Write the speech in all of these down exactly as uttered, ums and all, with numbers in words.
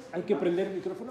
Hay que prender el micrófono.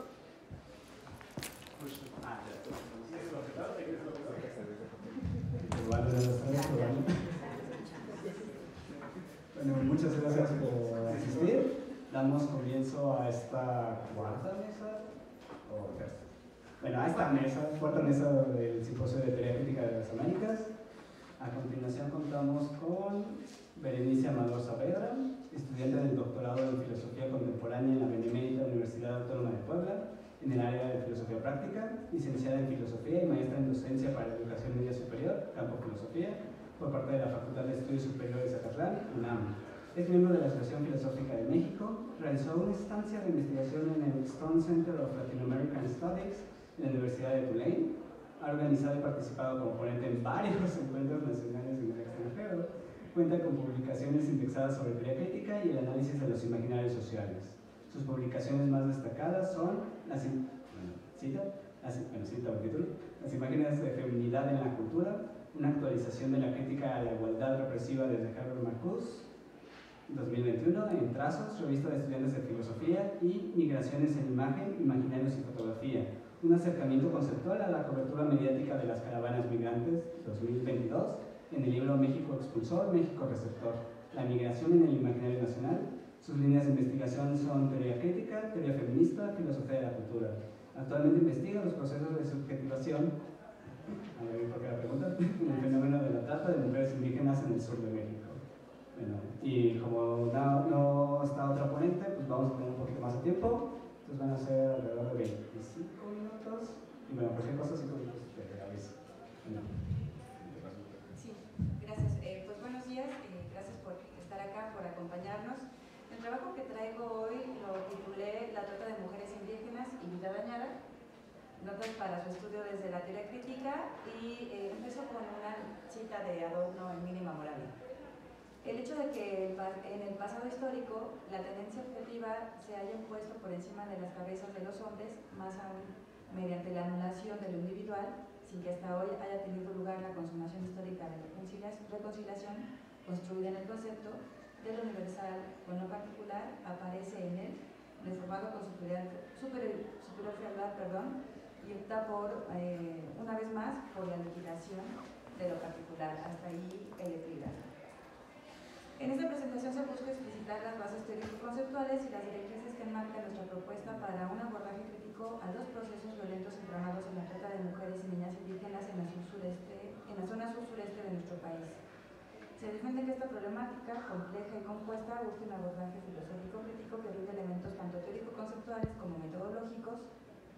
Bueno, muchas gracias por asistir. Damos comienzo a esta cuarta mesa, o tercera. Bueno, a esta mesa, cuarta mesa del Simposio de Teoría Crítica de las Américas. A continuación contamos con Berenice Amador Saavedra, estudiante del doctorado en Filosofía Contemporánea en la Benemérita Universidad Autónoma de Puebla, en el área de Filosofía Práctica, licenciada en Filosofía y maestra en Docencia para la Educación Media Superior, campo Filosofía, por parte de la Facultad de Estudios Superiores de Zacatlán, UNAM. Es miembro de la Asociación Filosófica de México, realizó una estancia de investigación en el Stone Center of Latin American Studies en la Universidad de Tulane. Ha organizado y participado como ponente en varios encuentros nacionales y en el extranjero. Cuenta con publicaciones indexadas sobre teoría crítica y el análisis de los imaginarios sociales. Sus publicaciones más destacadas son las, bueno, cita, las, bueno, cita el título, las imágenes de feminidad en la cultura, una actualización de la crítica a la igualdad represiva desde Herbert Marcuse, dos mil veintiuno, en Trazos, revista de estudiantes de filosofía, y Migraciones en imagen, imaginarios y fotografía, un acercamiento conceptual a la cobertura mediática de las caravanas migrantes, dos mil veintidós, en el libro México Expulsor, México Receptor, la migración en el imaginario nacional. Sus líneas de investigación son teoría crítica, teoría feminista, filosofía de la cultura. Actualmente investiga los procesos de subjetivación, a ver por qué la pregunta, en el fenómeno de la trata de mujeres indígenas en el sur de México. Bueno, y como no, no está otra ponente, pues vamos a tener un poquito más de tiempo. Entonces van a ser alrededor de veinticinco minutos. Y bueno, cualquier cosa, cinco minutos de aviso. Bueno. Sí, gracias. Eh, pues buenos días, eh, gracias por estar acá, por acompañarnos. El trabajo que traigo hoy lo titulé La trata de mujeres indígenas y vida dañada, notas para su estudio desde la teoría crítica, y eh, empiezo con una cita de Adorno en Mínima Moral. El hecho de que en el pasado histórico la tendencia objetiva se haya puesto por encima de las cabezas de los hombres, más aún mediante la anulación de lo individual, sin que hasta hoy haya tenido lugar la consumación histórica de la reconciliación construida en el concepto de lo universal con lo particular, aparece en él, reformado con superior, superior, superior fealdad, perdón, y opta por, eh, una vez más, por la liquidación de lo particular. Hasta ahí el epígrafe. En esta presentación se busca explicitar las bases teórico-conceptuales y las directrices que enmarcan nuestra propuesta para un abordaje crítico a los procesos violentos entramados en la trata de mujeres y niñas indígenas en la, sur-sureste, en la zona sur-sureste de nuestro país. Se defiende que esta problemática, compleja y compuesta, busca un abordaje filosófico-crítico que brinde elementos tanto teórico-conceptuales como metodológicos,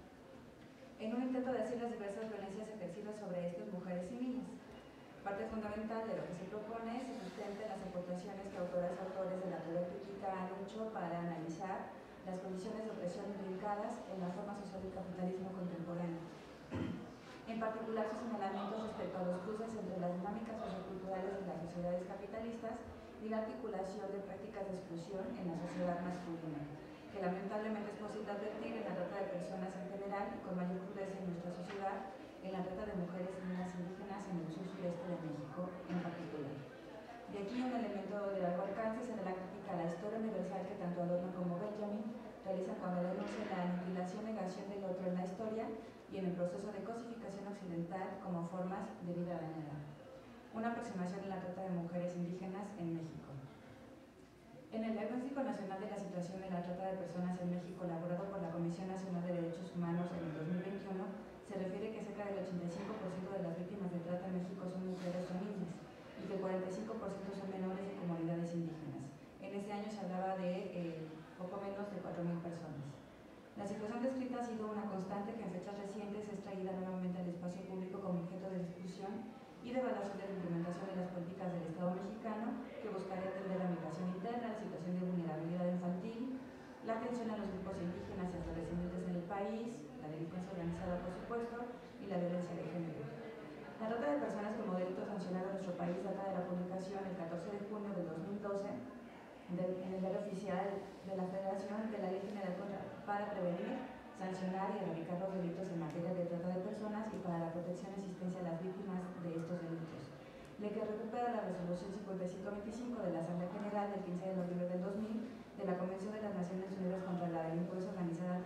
en un intento de decir las diversas violencias ejercidas sobre estas mujeres y niñas. Parte fundamental de lo que se propone se sustenta en las aportaciones que autoras y autores de la teoría crítica han hecho para analizar las condiciones de opresión implicadas en la forma social del capitalismo contemporáneo. En particular, sus señalamientos respecto a los cruces entre las dinámicas socioculturales de las sociedades capitalistas y la articulación de prácticas de exclusión en la sociedad masculina, que lamentablemente es posible advertir en la trata de personas en general y con mayor crudeza en nuestra sociedad, en la trata de mujeres y niñas indígenas en el sur sureste de México en particular. De aquí un elemento de largo alcance será la crítica a la historia universal que tanto Adorno como Benjamin realizan cuando denuncian la aniquilación y negación del otro en la historia y en el proceso de cosificación occidental como formas de vida dañada. Una aproximación en la trata de mujeres indígenas en México. En el Diagnóstico Nacional de la Situación de la Trata de Personas en México, elaborado por la Comisión Nacional de Derechos Humanos en el dos mil veintiuno, se refiere que cerca del ochenta y cinco por ciento de las víctimas de trata en México son mujeres o niñas y que el cuarenta y cinco por ciento son menores de comunidades indígenas. En ese año se hablaba de eh, poco menos de cuatro mil personas. La situación descrita ha sido una constante que en fechas recientes es traída nuevamente al espacio público como objeto de discusión y de evaluación de la implementación de las políticas del Estado mexicano, que buscaría atender la migración interna, la situación de vulnerabilidad infantil, la atención a los grupos indígenas y afrodescendientes en el país, la delincuencia organizada, por supuesto, y la violencia de género. La trata de personas como delito sancionado en nuestro país data de la publicación el catorce de junio de dos mil doce de, en el diario oficial de la Federación de la Ley General contra, para prevenir, sancionar y erradicar los delitos en materia de trata de personas y para la protección y asistencia a las víctimas de estos delitos. Ley que recupera la resolución cincuenta y cinco veinticinco de la Asamblea General del quince de noviembre del dos mil de la Convención de las Naciones Unidas contra la Delincuencia Organizada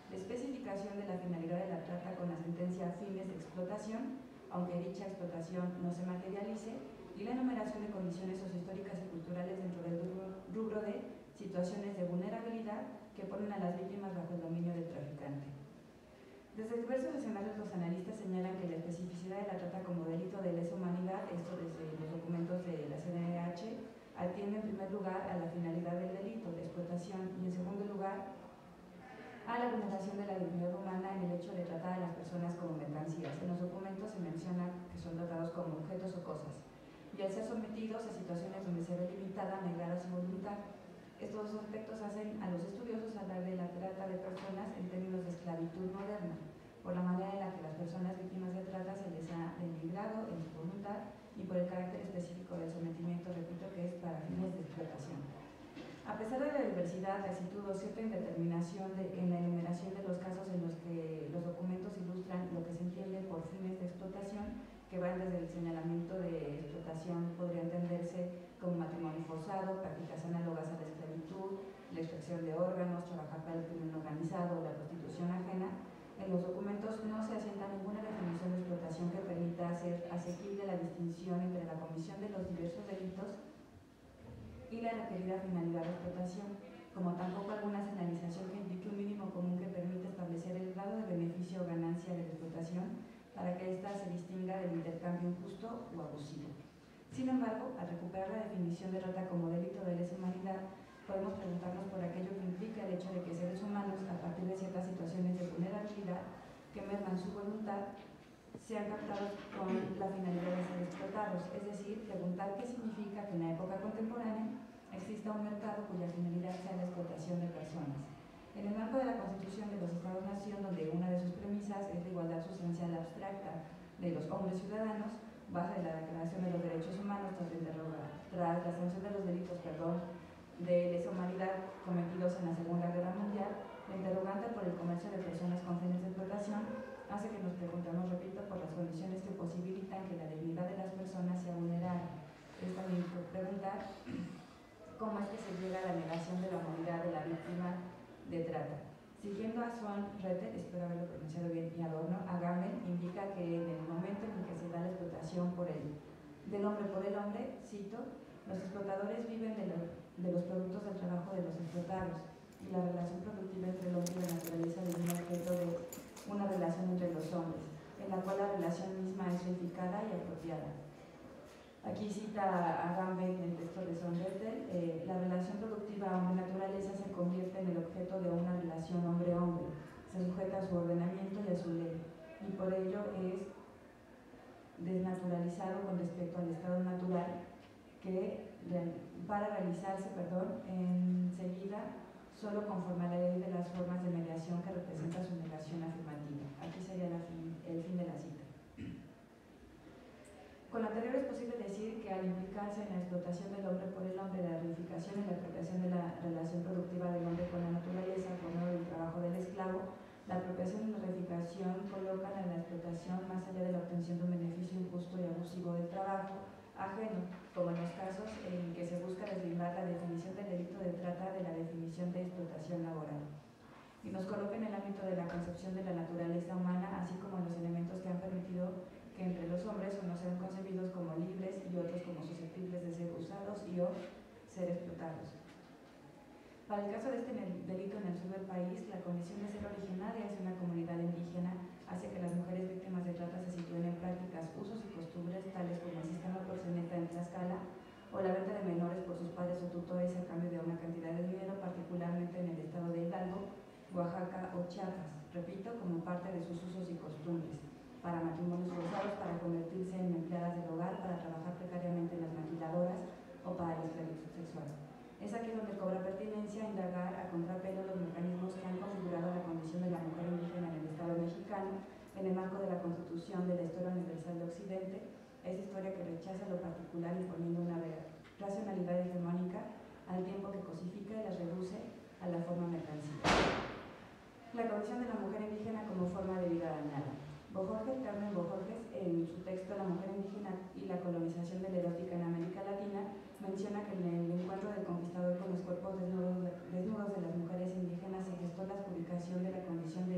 la especificación de la finalidad de la trata con la sentencia fines de explotación, aunque dicha explotación no se materialice, y la enumeración de condiciones sociohistóricas y culturales dentro del rubro de situaciones de vulnerabilidad que ponen a las víctimas bajo el dominio del traficante. Desde diversos escenarios, los analistas señalan que la especificidad de la trata como delito de lesa humanidad, esto desde los documentos de la C N D H, atiende en primer lugar a la finalidad del delito de explotación y en segundo lugar a la vulneración de la dignidad humana en el hecho de tratar a las personas como mercancías. En los documentos se menciona que son tratados como objetos o cosas, y al ser sometidos a situaciones donde se ve limitada, negada su voluntad. Estos dos aspectos hacen a los estudiosos hablar de la trata de personas en términos de esclavitud moderna, por la manera en la que las personas víctimas de trata se les ha denigrado en su voluntad y por el carácter específico del sometimiento, repito, que es para fines de explotación. A pesar de la diversidad, lasitud o cierta indeterminación de, en la enumeración de los casos en los que los documentos ilustran lo que se entiende por fines de explotación, que van desde el señalamiento de explotación, podría entenderse como matrimonio forzado, prácticas análogas a la esclavitud, la extracción de órganos, trabajar para el crimen organizado, la prostitución ajena. En los documentos no se asienta ninguna definición de explotación que permita hacer asequible la distinción entre la comisión de los diversos delitos y la requerida finalidad de explotación, como tampoco alguna señalización que indique un mínimo común que permita establecer el grado de beneficio o ganancia de la explotación para que ésta se distinga del intercambio injusto o abusivo. Sin embargo, al recuperar la definición de trata como delito de lesa humanidad, podemos preguntarnos por aquello que implica el hecho de que seres humanos, a partir de ciertas situaciones de vulnerabilidad que merman su voluntad, sean captados con la finalidad de ser explotados, es decir, preguntar qué significa que en la época contemporánea exista un mercado cuya finalidad sea la explotación de personas. En el marco de la Constitución de los Estados-Nación, donde una de sus premisas es la igualdad sustancial abstracta de los hombres ciudadanos, base de la Declaración de los Derechos Humanos tras la, tras la sanción de los delitos perdón, de lesa humanidad cometidos en la Segunda Guerra Mundial, la interrogante por el comercio de personas con fines de explotación hace que nos preguntemos, repito, por las condiciones que posibilitan que la dignidad de las personas sea vulnerada. Es también preguntar cómo es que se llega a la negación de la humanidad de la víctima de trata. Siguiendo a Swan Retter, espero haberlo pronunciado bien, y Adorno, Agamben indica que en el momento en que se da la explotación por el, del hombre por el hombre, cito, los explotadores viven de, lo, de los productos del trabajo de los explotados, y la relación productiva entre el hombre y la naturaleza devino objeto de una relación entre los hombres, en la cual la relación misma es verificada y apropiada. Aquí cita a Agamben en el texto de Sonretter, eh, la relación productiva hombre-naturaleza se convierte en el objeto de una relación hombre-hombre, se sujeta a su ordenamiento y a su ley, y por ello es desnaturalizado con respecto al estado natural que para realizarse perdón, enseguida solo conforme a la ley de las formas de mediación que representa su negación afirmativa. Aquí sería la fin, el fin de la cita. Con lo anterior es posible decir que al implicarse en la explotación del hombre por el hombre, la reificación y la apropiación de la relación productiva del hombre con la naturaleza por medio del trabajo del esclavo, la apropiación y la reificación colocan a la explotación más allá de la obtención de un beneficio injusto y abusivo del trabajo ajeno, como en los casos en que se busca deslindar la definición del delito de trata de la definición de explotación laboral. Y nos coloca en el ámbito de la concepción de la naturaleza humana, así como los elementos que han permitido que entre los hombres unos sean concebidos como libres y otros como susceptibles de ser usados y o ser explotados. Para el caso de este delito en el sur del país, la condición de ser originaria de una comunidad indígena hace que las mujeres víctimas de trata se sitúen en prácticas, usos y costumbres tales como el sistema proxeneta en Tlaxcala o la venta de menores por sus padres o tutores a cambio de una cantidad de dinero, particularmente en el estado de Hidalgo, Oaxaca o Chiapas, repito, como parte de sus usos y costumbres, para matrimonios forzados, para convertirse en empleadas del hogar, para trabajar precariamente en las maquiladoras o para la esclavitud sexual. Es aquí donde cobra pertinencia indagar a contrapelo los mecanismos que han configurado la condición de la mujer indígena en el Estado mexicano en el marco de la Constitución de la Historia Universal de Occidente, esa historia que rechaza lo particular imponiendo una racionalidad hegemónica al tiempo que cosifica y las reduce a la forma mercancía. La condición de la mujer indígena como forma de vida dañada. Bojorges, Carmen Bojorges, en su texto La mujer indígena y la colonización de la erótica en América Latina, menciona que en el encuentro del conquistador con los cuerpos desnudos, desnudos de las mujeres indígenas se gestó la publicación de la condición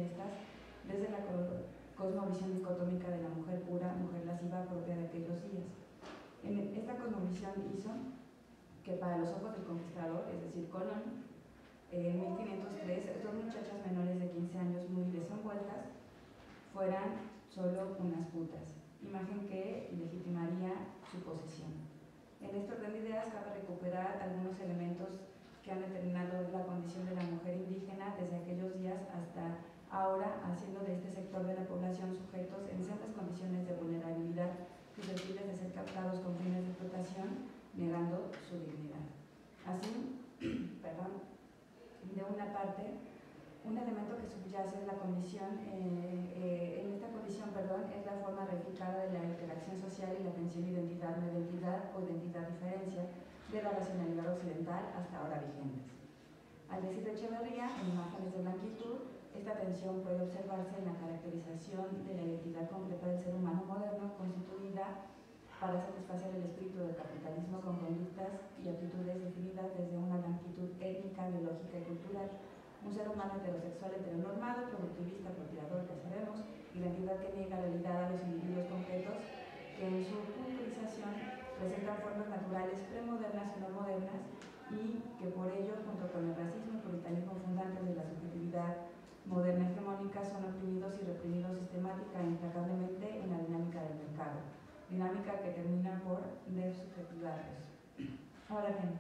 desde la cosmovisión dicotómica de la mujer pura, mujer lasciva propia de aquellos días. En esta cosmovisión hizo que para los ojos del conquistador, es decir, Colón, en mil quinientos tres, dos muchachas menores de quince años muy desenvueltas fueran solo unas putas, imagen que legitimaría su posesión. En este orden de ideas cabe recuperar algunos elementos que han determinado la condición de la mujer indígena desde aquellos días hasta ahora, haciendo de este sector de la población sujetos en ciertas condiciones de vulnerabilidad susceptibles de ser captados con fines de explotación, negando su dignidad. Así, perdón, de una parte, un elemento que subyace es la condición, eh, eh, en esta condición, perdón, es la forma reificada de la interacción social y la tensión identidad-no identidad o identidad-diferencia de la racionalidad occidental hasta ahora vigentes. Al decir de Echeverría, en Imágenes de Blanquitud, esta tensión puede observarse en la caracterización de la identidad concreta del ser humano moderno, constituida para satisfacer el espíritu del capitalismo con conductas y actitudes definidas desde una blanquitud étnica, biológica y cultural. Un ser humano heterosexual heteronormado, productivista, propiador, ya sabemos, identidad que niega la realidad a los individuos concretos que en su culturización presentan formas naturales premodernas y no modernas y que por ello, junto con el racismo y puritanismo fundantes de la subjetividad moderna hegemónica, son oprimidos y reprimidos sistemática e implacablemente en la dinámica del mercado, dinámica que termina por desubjetivarlos. Ahora bien,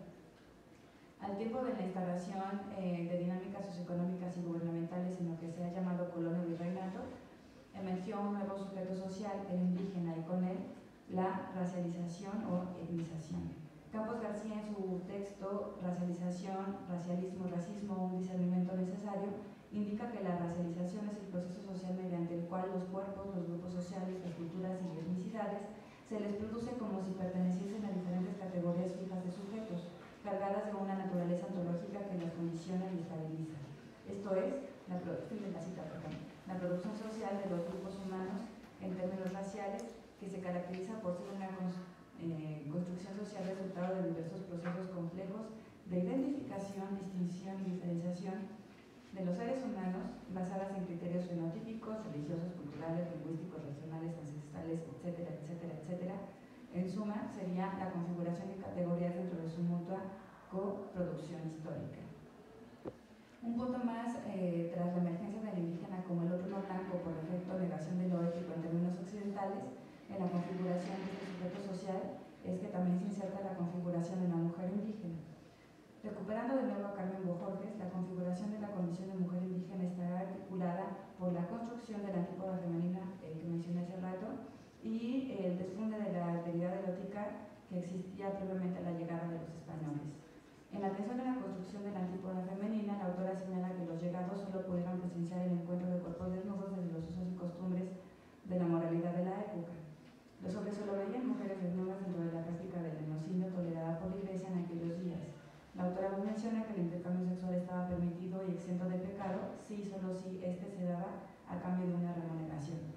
al tiempo de la instalación eh, de dinámicas socioeconómicas y gubernamentales en lo que se ha llamado colonia virreinato, emergió un nuevo sujeto social, el indígena, y con él la racialización o etnización. Campos García, en su texto Racialización, Racialismo, Racismo, un discernimiento necesario, indica que la racialización es el proceso social mediante el cual los cuerpos, los grupos sociales, las culturas y etnicidades se les produce como si perteneciesen a diferentes categorías fijas de sujetos, cargadas de una naturaleza ontológica que las condiciona y estabiliza. Esto es, la, la, cita, perdón, la producción social de los grupos humanos en términos raciales, que se caracteriza por ser una eh, construcción social resultado de diversos procesos complejos de identificación, distinción y diferenciación de los seres humanos basadas en criterios fenotípicos, religiosos, culturales, lingüísticos, regionales, ancestrales, etcétera, etcétera, etcétera. En suma, sería la configuración de categorías dentro de su mutua coproducción histórica. Un punto más, eh, tras la emergencia del indígena como el otro no blanco por efecto negación de lo ético en términos occidentales, en la configuración de este sujeto social es que también se inserta la configuración de la mujer indígena. Recuperando de nuevo a Carmen Bojorges, la configuración de la condición de mujer indígena estará articulada por la construcción de la antípoda femenina eh, que mencioné hace rato y el desfunde de la alteridad erótica que existía previamente a la llegada de los españoles. En la atención de la construcción de la antípoda femenina, la autora señala que los llegados solo pudieron presenciar el encuentro de cuerpos desnudos desde los usos y costumbres de la moralidad de la época. Los hombres solo veían mujeres desnudas dentro de la práctica del genocidio tolerada por la Iglesia en aquellos días. La autora menciona que el intercambio sexual estaba permitido y exento de pecado si y solo si éste se daba a cambio de una remuneración.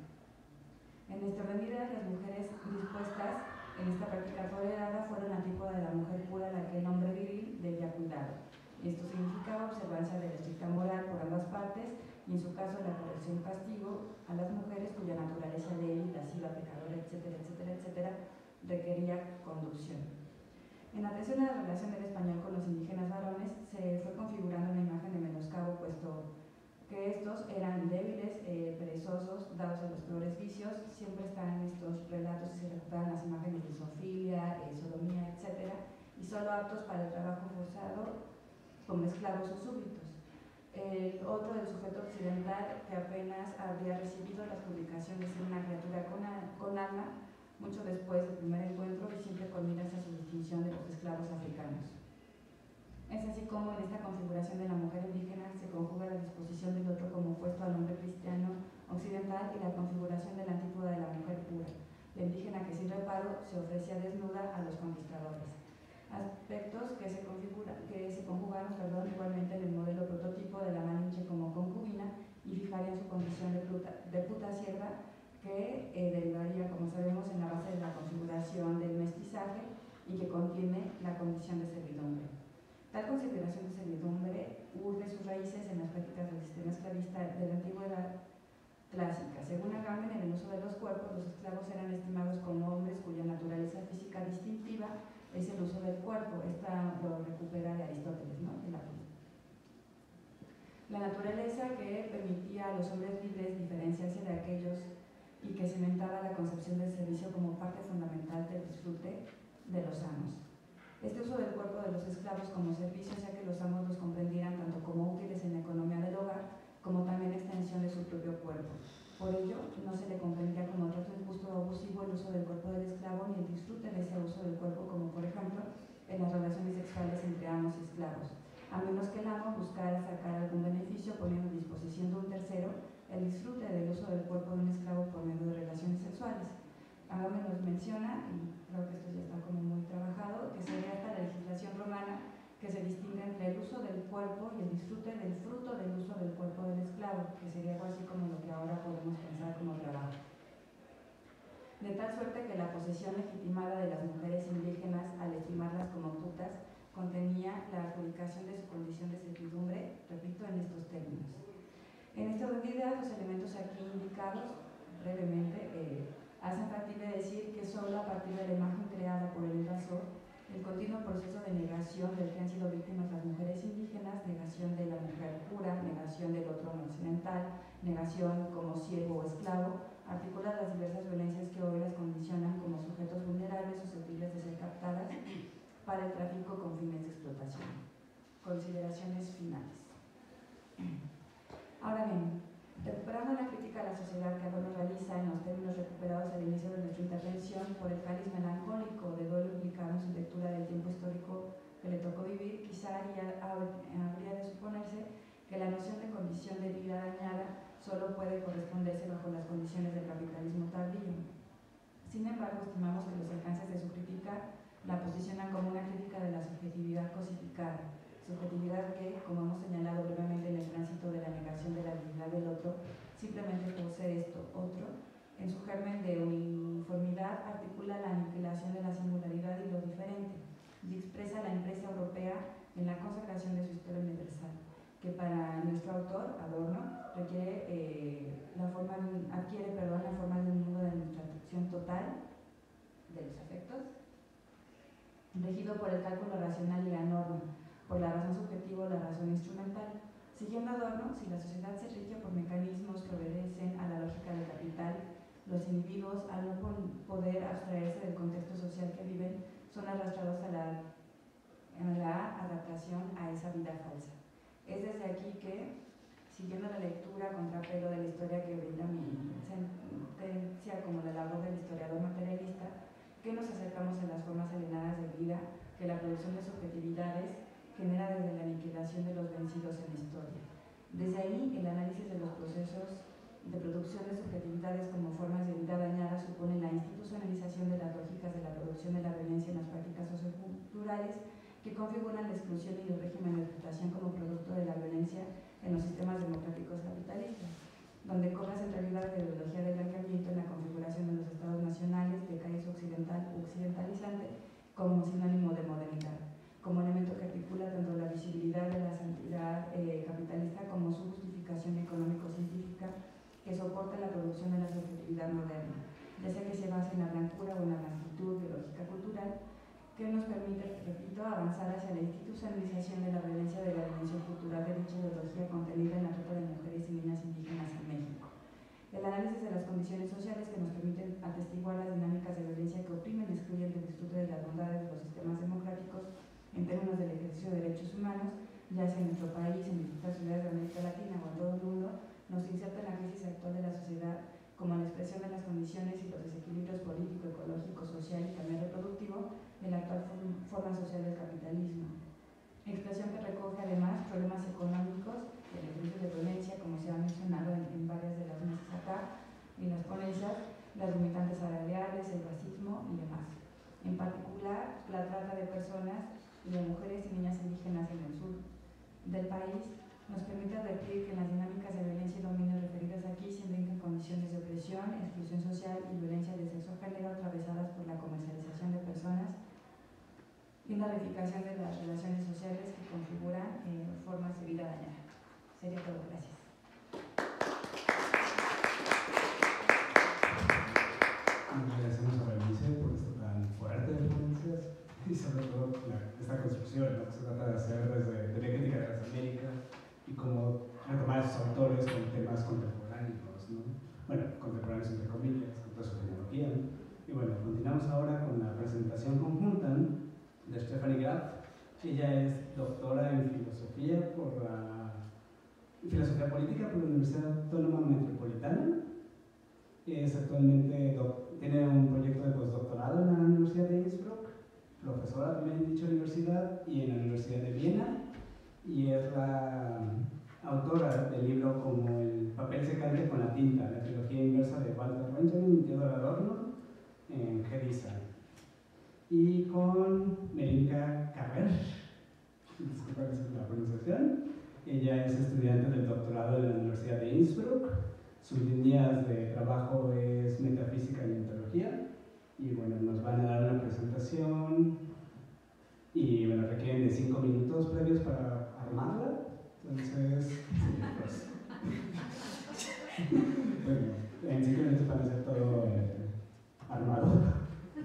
En este orden de ideas, las mujeres dispuestas en esta práctica tolerada fueron la antípoda de la mujer pura a la que el hombre viril debía cuidar. Y esto significaba observancia de la estricta moral por ambas partes y en su caso la corrección castigo a las mujeres cuya naturaleza débil, lasciva, pecadora, etcétera, etcétera, etcétera, requería conducción. En atención a la relación del español con los indígenas varones, se fue configurando una imagen de menoscabo, puesto que estos eran débiles, eh, perezosos, dados a los peores vicios. Siempre están en estos relatos y se recuperan las imágenes de zoofilia, eh, sodomía, etcétera, y solo aptos para el trabajo forzado como esclavos o súbditos. El otro del sujeto occidental que apenas habría recibido las publicaciones de una criatura con, a, con alma, mucho después del primer encuentro y siempre con miras a su distinción de los esclavos africanos. Es así como en esta configuración de la mujer indígena se conjuga la disposición del otro como opuesto al hombre cristiano occidental y la configuración de la antípoda de la mujer pura, la indígena que sin reparo se ofrecía desnuda a los conquistadores. Aspectos que se, configura, que se conjugaron perdón, igualmente en el modelo prototipo de la Malinche como concubina y fijarían su condición de, puta, de puta sierva que eh, derivaría, como sabemos, en la base de la configuración del mestizaje y que contiene la condición de servidumbre. Tal consideración de servidumbre urge sus raíces en las prácticas del sistema esclavista de la antigüedad, clásica. Según Agamben, en el uso de los cuerpos, los esclavos eran estimados como hombres cuya naturaleza física distintiva es el uso del cuerpo. Esta lo recupera de Aristóteles, ¿no? De la, la naturaleza que permitía a los hombres libres diferenciarse de aquellos y que cimentaba la concepción del servicio como parte fundamental del disfrute de los amos. Este uso del cuerpo de los esclavos como servicio hacía que los amos los comprendieran tanto como útiles en la economía del hogar, como también extensión de su propio cuerpo. Por ello, no se le comprendía como trato injusto o abusivo el uso del cuerpo del esclavo ni el disfrute de ese uso del cuerpo, como por ejemplo en las relaciones sexuales entre amos y esclavos, a menos que el amo buscara sacar algún beneficio poniendo a disposición de un tercero el disfrute del uso del cuerpo de un esclavo por medio de relaciones sexuales. Agamben nos menciona, y creo que esto ya está como muy trabajado, que sería hasta la legislación romana que se distingue entre el uso del cuerpo y el disfrute del fruto del uso del cuerpo del esclavo, que sería algo así como lo que ahora podemos pensar como trabajo. De tal suerte que la posesión legitimada de las mujeres indígenas, al estimarlas como putas, contenía la adjudicación de su condición de servidumbre, repito, en estos términos. En esta unidad, los elementos aquí indicados, brevemente, eh, hacen factible decir que solo a partir de la imagen creada por el invasor, el continuo proceso de negación del que han sido víctimas las mujeres indígenas, negación de la mujer pura, negación del otro no occidental, negación como siervo o esclavo, articula las diversas violencias que hoy las condicionan como sujetos vulnerables susceptibles de ser captadas para el tráfico con fines de explotación. Consideraciones finales. Ahora bien, recuperando la crítica a la sociedad que Adorno realiza en los términos recuperados al inicio de nuestra intervención por el cáliz melancólico de duelo implicado en su lectura del tiempo histórico que le tocó vivir, quizá haría, habría de suponerse que la noción de condición de vida dañada solo puede corresponderse bajo las condiciones del capitalismo tardío. Sin embargo, estimamos que los alcances de su crítica la posicionan como una crítica de la subjetividad cosificada, subjetividad que, como hemos señalado brevemente en el tránsito de la negación de la dignidad del otro, simplemente por ser esto, otro, en su germen de uniformidad articula la aniquilación de la singularidad y lo diferente, y expresa la empresa europea en la consagración de su historia universal, que para nuestro autor, Adorno, requiere, eh, la forma de un, adquiere perdón, la forma de un mundo de nuestra atracción total de los afectos, regido por el cálculo racional y la norma, por la razón subjetiva o la razón instrumental. Siguiendo Adorno, si la sociedad se rige por mecanismos que obedecen a la lógica del capital, los individuos, al no poder abstraerse del contexto social que viven, son arrastrados a la, a la adaptación a esa vida falsa. Es desde aquí que, siguiendo la lectura contrapelo de la historia que brinda mi sentencia como la labor del historiador materialista, que nos acercamos a las formas alienadas de vida que la producción de subjetividades genera desde la aniquilación de los vencidos en la historia. Desde ahí, el análisis de los procesos de producción de subjetividades como formas de vida dañada supone la institucionalización de las lógicas de la producción de la violencia en las prácticas socioculturales que configuran la exclusión y el régimen de explotación como producto de la violencia en los sistemas democráticos capitalistas, donde cobra centralidad la ideología del blanqueamiento en la configuración de los estados nacionales de cariz occidental u occidentalizante como sinónimo de modernidad, como elemento que articula tanto la visibilidad de la santidad eh, capitalista como su justificación económico-científica que soporta la producción de la subjetividad moderna, ya sea que se base en la blancura o en la blanquitud biológica cultural, que nos permite, repito, avanzar hacia la institucionalización de la violencia de la dimensión cultural de dicha ideología contenida en la trata de mujeres y niñas indígenas en México. El análisis de las condiciones sociales que nos permiten atestiguar las dinámicas de violencia que oprimen y excluyen del disfrute de las bondades de los sistemas democráticos en términos del ejercicio de derechos humanos, ya sea en nuestro país, en distintas ciudades de América Latina o en todo el mundo, nos inserta en la crisis actual de la sociedad como la expresión de las condiciones y los desequilibrios político, ecológico, social y también reproductivo de la actual forma social del capitalismo. Expresión que recoge además problemas económicos, de ejercicios de violencia, como se ha mencionado en, en varias de las mesas acá, y las ponencias, las limitantes salariales, el racismo y demás. En particular, la trata de personas y de mujeres y niñas indígenas en el sur del país nos permite advertir que las dinámicas de violencia y dominio referidas aquí se indican condiciones de opresión, exclusión social y violencia de sexo género atravesadas por la comercialización de personas y una reificación de las relaciones sociales que configuran eh, formas de vida dañada. Sería todo. Gracias. trata de hacer desde, desde crítica de las Américas y cómo retomar a esos autores con temas contemporáneos, ¿no? Bueno, contemporáneos entre comillas, con toda su tecnología. Y bueno, continuamos ahora con la presentación conjunta de Stephanie Graf. Ella es doctora en filosofía por la filosofía política por la Universidad Autónoma Metropolitana. Es actualmente tiene un proyecto de postdoctorado en la Universidad de Innsbruck, profesora también en dicha universidad y en la Universidad de Viena, y es la autora del libro como El papel secante con la tinta, la trilogía inversa de Walter Benjamin y Theodor Adorno en Gedisa. Y con Melinka Carrer, disculpa la pronunciación, ella es estudiante del doctorado de la Universidad de Innsbruck. Sus líneas de trabajo es metafísica y ontología. Y bueno, nos van a dar una presentación y bueno, requieren de cinco minutos previos para armarla. Entonces, sí, pues, bueno, en cinco minutos van a hacer todo eh, armado.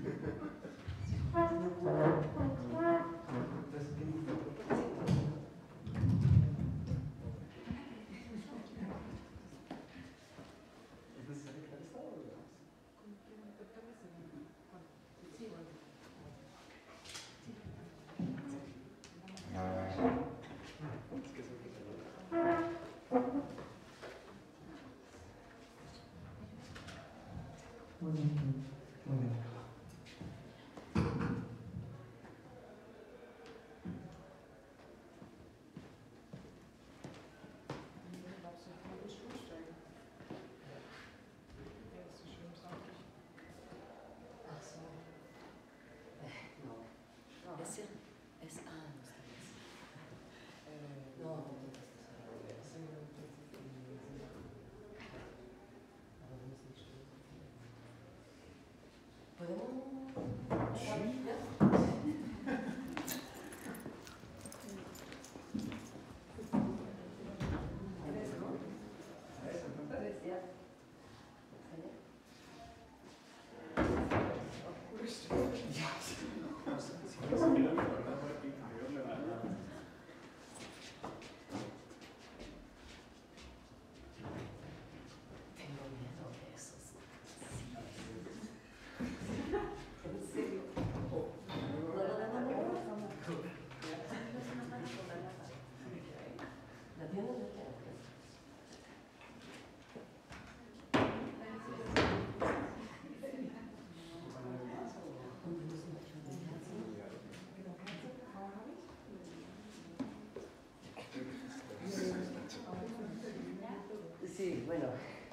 Sí, bueno.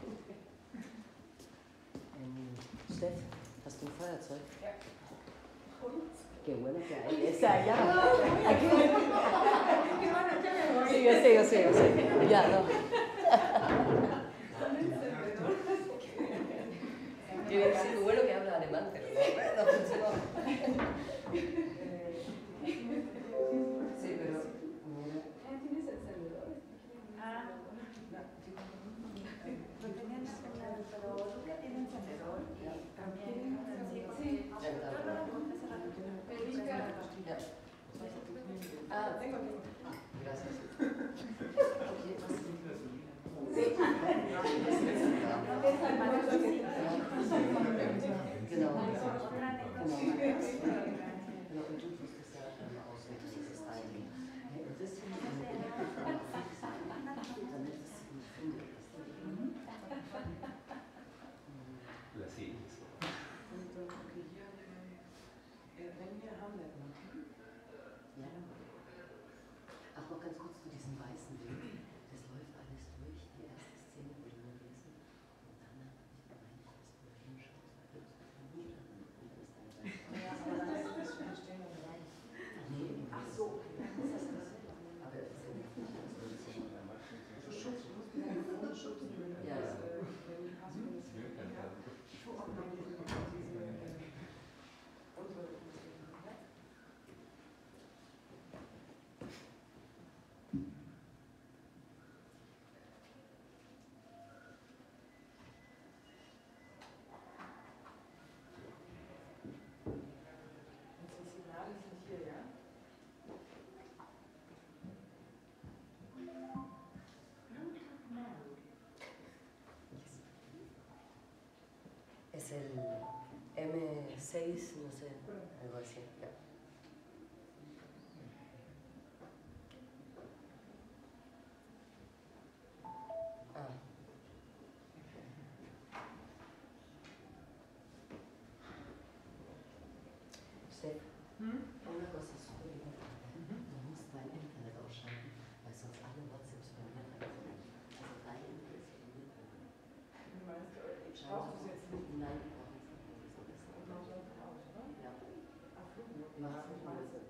Ähm, Steff, hast du ein Feuerzeug? Ja. Qué bueno que hay. Está ya. Aquí. Sí, yo sé, yo sé, yo sé. Ya, no. Yo iba a decir, qué bueno que habla alemán, pero no, no funcionó. Sí, pero. ¿Tienes encendedor? Ah. Lo tenían encendedor, pero Luca tiene encendedor y también. Sí, Ah, tengo aquí. Gracias. Genau. Ach, noch ganz kurz zu diesem weißen Bild. Das läuft alles durch. Die erste Szene würde man lesen. Und danach, ich meine, das du hinschaust, weil du es nicht verstanden hast. Ja, aber dann ist das schon stehen oder dieciséis, no sé, algo así. Ya. Ah. Steph, hm? Una cosa súper importante. Du musst dein Internet ausschalten, weil sonst alle WhatsApps bei mir reinkommen. Also dein Internet ist bei mir drin. Du meinst, ich brauche das jetzt nicht? Nein, ich brauche es nicht. Das ist Und machst du einfach aus, oder? ja. Ach, Flugmodus. Machst du meinst du?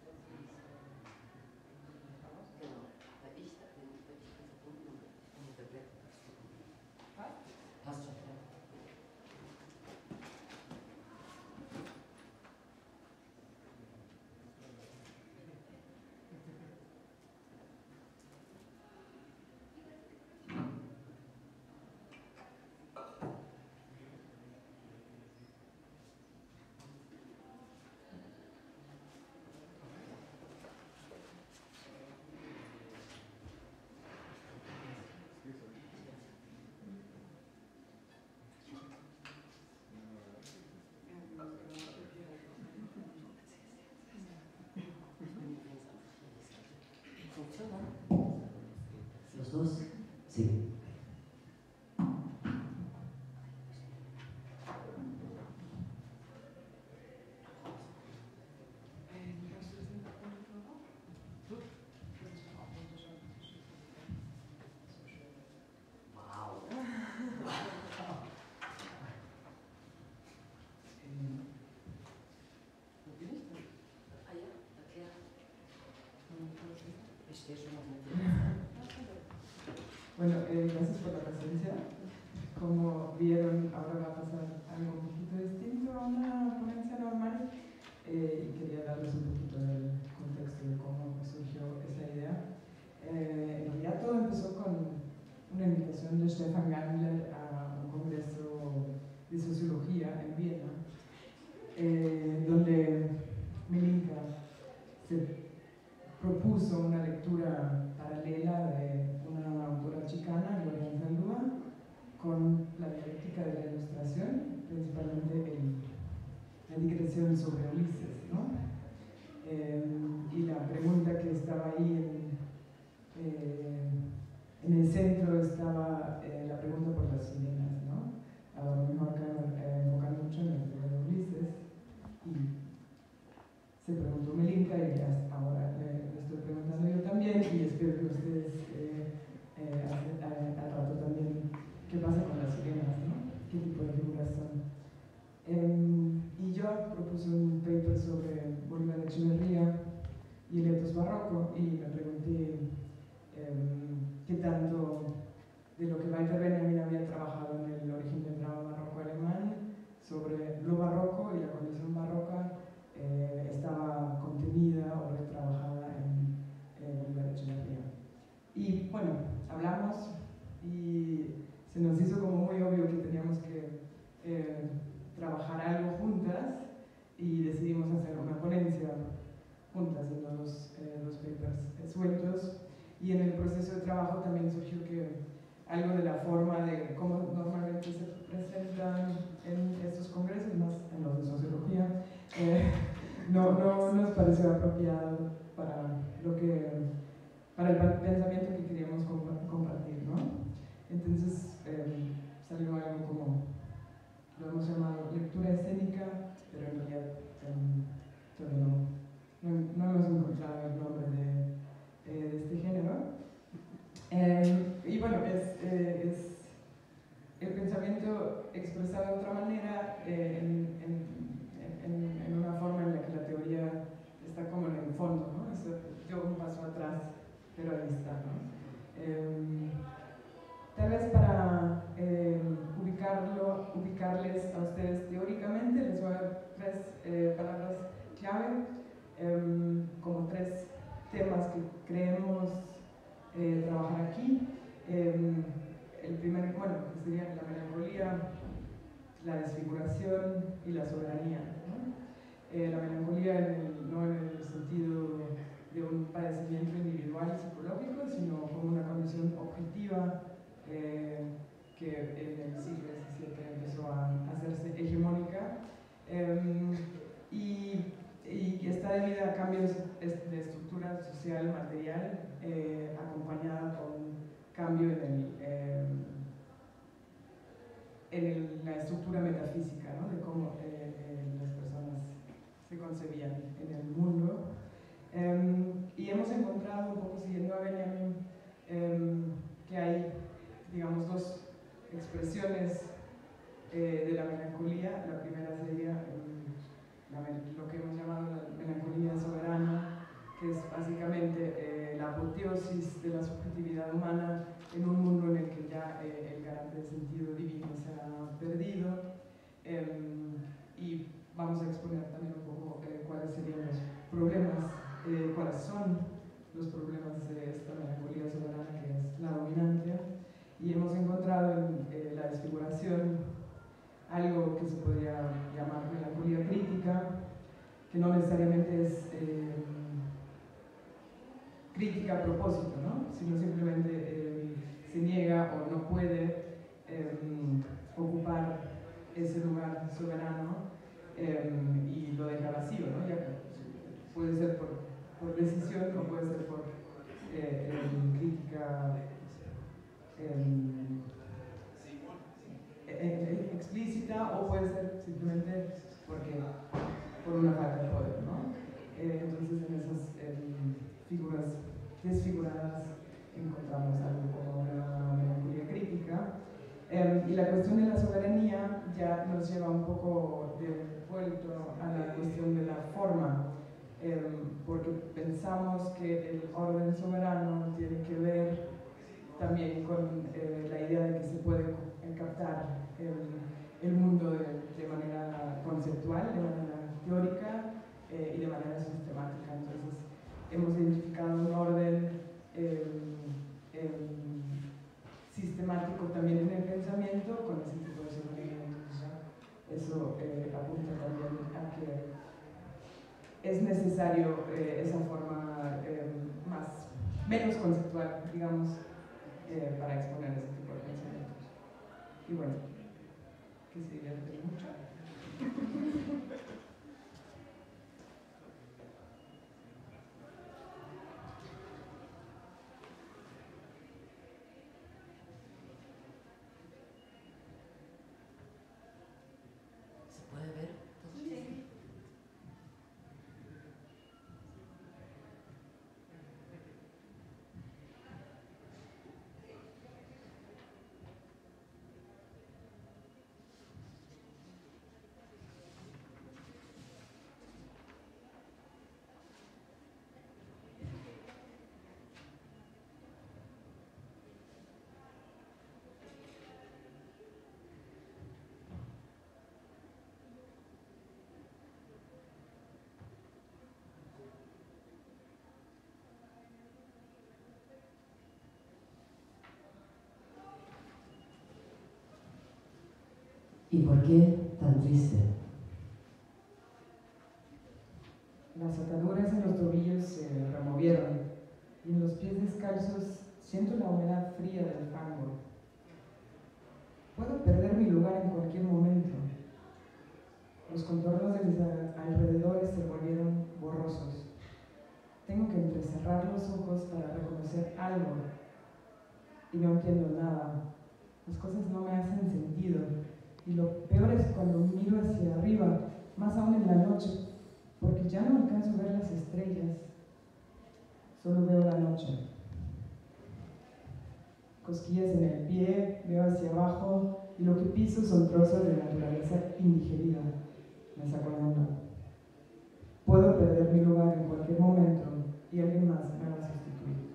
Genau. Weil ich, wenn ich, wenn ich bin verbunden und ich bin mit der Black Box verbunden. Was? Passt schon, ja. Los dos, sí. Bueno, eh, gracias por la presencia. Como vieron, ahora va a pasar algo un poquito distinto a una ponencia normal eh, y quería darles un poquito del contexto de cómo surgió esa idea. Eh, en realidad todo empezó con una invitación de Stefan Gandler a un congreso de sociología en Viena, eh, donde Melinka se propuso una lectura paralela de una autora chicana, Gloria Anzaldúa, con la dialéctica de la ilustración, principalmente el, la digresión sobre Ulises, ¿no? Eh, y la pregunta que estaba ahí en, eh, en el centro estaba eh, la pregunta por las sirenas, ¿no? A lo mejor eh, enfocan mucho en la figura de Ulises y se preguntó Melinka y ahora le, le estoy preguntando yo también y espero que ustedes eh, eh, al rato también qué pasa con las sirenas, ¿no? ¿Qué tipo de figuras son? Eh, y yo propuse un paper sobre Bolívar Echeverría y el etos barroco y me pregunté eh, qué tanto de lo que Walter Benjamin había trabajado en el origen del drama barroco alemán sobre lo barroco y la condición barroca Eh, estaba contenida o retrabajada en eh, Bolívar Echeverría. Y bueno, hablamos y se nos hizo como muy obvio que teníamos que eh, trabajar algo juntas y decidimos hacer una ponencia juntas en los, eh, los papers eh, sueltos, y en el proceso de trabajo también surgió que algo de la forma de cómo normalmente se presentan en estos congresos, más en los de sociología, eh, no, no nos pareció apropiado para, lo que, para el pensamiento que queríamos compartir, ¿no? Entonces eh, salió algo como, lo hemos llamado lectura escénica, pero en realidad eh, todavía no, no, no hemos encontrado el nombre de, eh, de este género. Eh, y bueno, es, eh, es el pensamiento expresado de otra manera eh, en, en, en, en una forma en la que la teoría está como en el fondo, ¿no? Eso, yo un paso atrás, pero ahí está, ¿no? Eh, tal vez para eh, ubicarlo, ubicarles a ustedes teóricamente, les voy a dar tres eh, palabras clave, eh, como tres temas que creemos Eh, trabajar aquí. Eh, el primer, bueno, que sería la melancolía, la desfiguración y la soberanía, ¿no? Eh, la melancolía en el, no en el sentido de un padecimiento individual psicológico, sino como una condición objetiva eh, que en el siglo diecisiete empezó a hacerse hegemónica Eh, y, y está debida a cambios de estructura social, material, eh, acompañada con cambio en, el, eh, en el, la estructura metafísica, ¿no? De cómo eh, eh, las personas se concebían en el mundo. Eh, y hemos encontrado, un poco siguiendo a Benjamin, eh, que hay, digamos, dos expresiones eh, de la melancolía. La primera sería eh, la, lo que hemos llamado la melancolía soberana, que es básicamente eh, la apoteosis de la subjetividad humana en un mundo en el que ya eh, el garante de sentido divino se ha perdido. Eh, y vamos a exponer también un poco eh, cuáles serían los problemas, eh, cuáles son los problemas de esta melancolía soberana que es la dominante. Y hemos encontrado en eh, la desfiguración algo que se podría llamar melancolía crítica, que no necesariamente es eh, crítica a propósito, ¿no? Sino simplemente eh, se niega o no puede eh, ocupar ese lugar soberano eh, y lo deja vacío, ¿no? Ya puede ser por, por decisión o puede ser por eh, eh, crítica eh, explícita o puede ser simplemente porque, por una falta de poder, ¿no? Eh, entonces en esas eh, figuras desfiguradas encontramos algo como una melancolía crítica. Eh, y la cuestión de la soberanía ya nos lleva un poco de vuelto a la cuestión de la forma, eh, porque pensamos que el orden soberano tiene que ver también con eh, la idea de que se puede captar el, el mundo de, de manera conceptual, de manera teórica eh, y de manera sistemática. Entonces hemos identificado un orden eh, eh, sistemático también en el pensamiento con ese tipo de soberanía. Eso eh, apunta también a que es necesario eh, esa forma eh, más, menos conceptual, digamos, eh, para exponer ese tipo de pensamientos. Y bueno, que se divierte mucho. ¿Se puede ver? Sí. ¿Y por qué tan triste? Las ataduras en los tobillos se removieron y en los pies descalzos siento la humedad fría del fango. Puedo perder mi lugar en cualquier momento. Los contornos de mis alrededores se volvieron borrosos. Tengo que entrecerrar los ojos para reconocer algo y no entiendo nada. Las cosas no me hacen sentido. Y lo peor es cuando miro hacia arriba, más aún en la noche, porque ya no alcanzo a ver las estrellas, solo veo la noche. Cosquillas en el pie, veo hacia abajo y lo que piso son trozos de naturaleza indigerida. Me saco de onda. Puedo perder mi lugar en cualquier momento y alguien más me va a sustituir.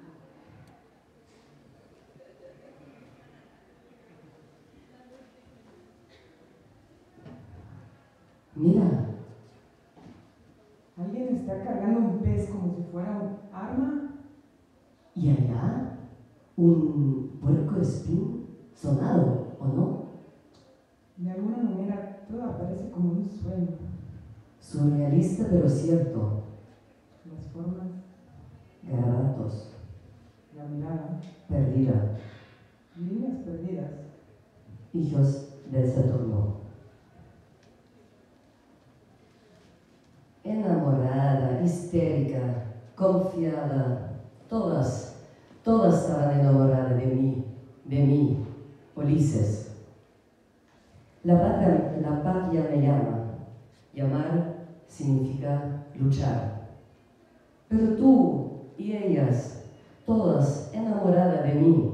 Mira. Alguien está cargando un pez como si fuera un arma. ¿Y allá? ¿Un puercoespín sonado, o no? De alguna manera todo aparece como un sueño. Surrealista pero cierto. Las formas, Garabatos. la mirada, Perdida. líneas perdidas. Hijos del Saturno. histérica, confiada, todas, todas estaban enamoradas de mí, de mí, Ulises. La patria, la patria me llama. Llamar significa luchar. Pero tú y ellas, todas enamoradas de mí.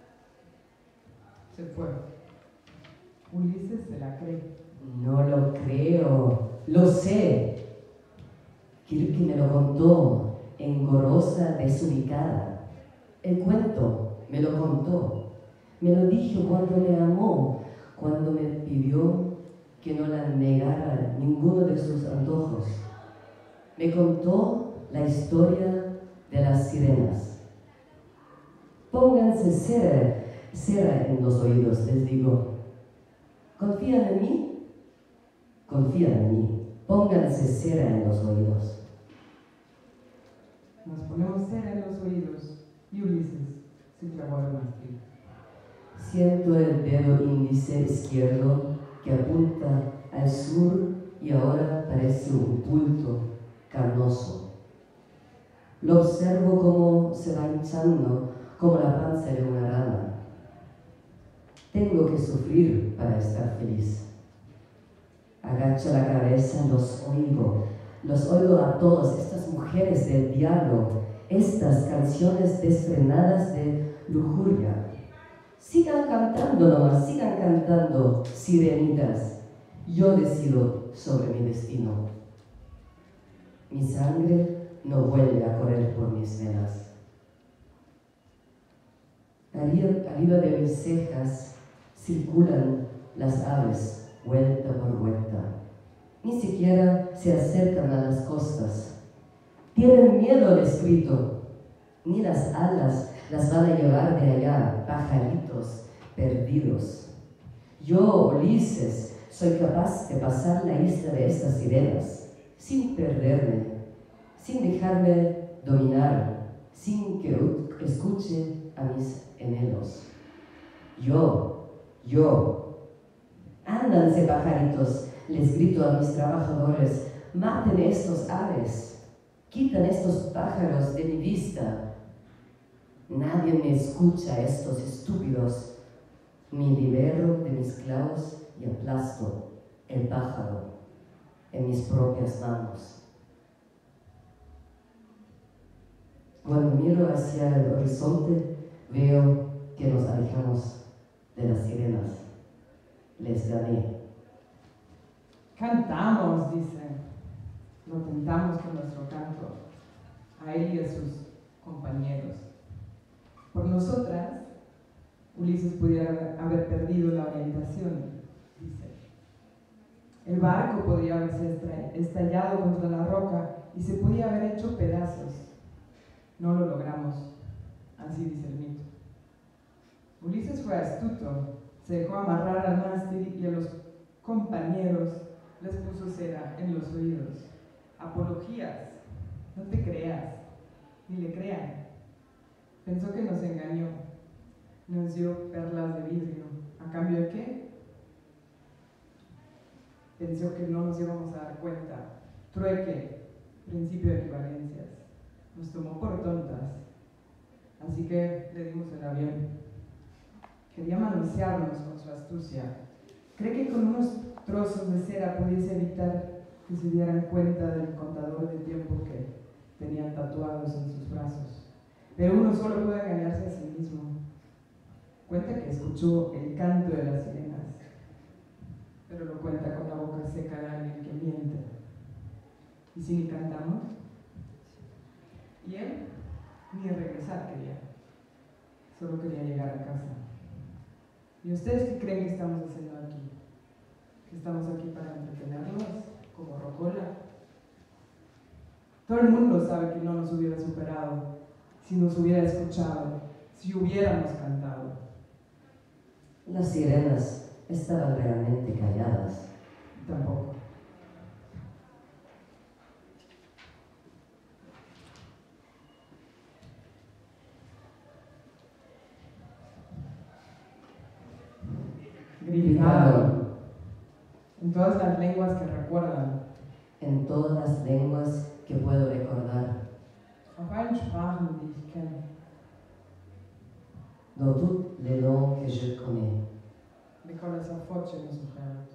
Se fue. Ulises se la cree. No lo creo, lo sé. Kirke me lo contó, engorrosa, desubicada. El cuento me lo contó. Me lo dijo cuando me amó, cuando me pidió que no la negara ninguno de sus antojos. Me contó la historia de las sirenas. Pónganse cera, cera en los oídos, les digo. ¿Confían en mí? Confían en mí. Pónganse cera en los oídos. Nos ponemos cera en los oídos y Ulises se clavó al mástil. Siento el dedo índice izquierdo que apunta al sur y ahora parece un bulto carnoso. Lo observo como se va hinchando, como la panza de una rana. Tengo que sufrir para estar feliz. Agacho la cabeza, los oigo, los oigo a todas estas mujeres del diablo, estas canciones desfrenadas de lujuria. Sigan cantando nomás, sigan cantando, sirenitas. Yo decido sobre mi destino. Mi sangre no vuelve a correr por mis venas. Arriba de mis cejas circulan las aves, vuelta por vuelta. Ni siquiera se acercan a las costas. Tienen miedo al escrito. Ni las alas las van a llevar de allá, pajaritos perdidos. Yo, Ulises, soy capaz de pasar la isla de estas sirenas, sin perderme, sin dejarme dominar, sin que escuche a mis anhelos. Yo, yo, ándanse pajaritos, les grito a mis trabajadores, maten estos aves, quitan estos pájaros de mi vista. Nadie me escucha a estos estúpidos. Me libero de mis clavos y aplasto el pájaro en mis propias manos. Cuando miro hacia el horizonte, veo que nos alejamos de las sirenas. Les gané. Cantamos, dice. Lo tentamos con nuestro canto, a él y a sus compañeros. Por nosotras, Ulises pudiera haber perdido la orientación, dice. El barco podría haberse estallado contra la roca y se podía haber hecho pedazos. No lo logramos, así dice el mito. Ulises fue astuto, se dejó amarrar al mástil y a los compañeros les puso cera en los oídos. Apologías, no te creas, ni le crean. Pensó que nos engañó, nos dio perlas de vidrio. ¿A cambio de qué? Pensó que no nos íbamos a dar cuenta. Trueque, principio de equivalencias. Nos tomó por tontas, así que le dimos el avión. Quería manosearnos con su astucia. Cree que con unos trozos de cera pudiese evitar que se dieran cuenta del contador de tiempo que tenían tatuados en sus brazos. Pero uno solo puede engañarse a sí mismo. Cuenta que escuchó el canto de las sirenas, pero lo cuenta con la boca seca de alguien que miente. ¿Y si ni cantamos? Y él ni regresar quería, solo quería llegar a casa. ¿Y ustedes qué creen que estamos haciendo aquí? ¿Que estamos aquí para entretenernos, como Rocola? Todo el mundo sabe que no nos hubiera superado si nos hubiera escuchado, si hubiéramos cantado. Las sirenas estaban realmente calladas. Tampoco. Gritaron en todas las lenguas que recuerdan. En todas las lenguas que puedo recordar. Auf allen Sprachen, die ich kenne. Dans toutes les langues que je connais. לכל השפות שאני זוכרת.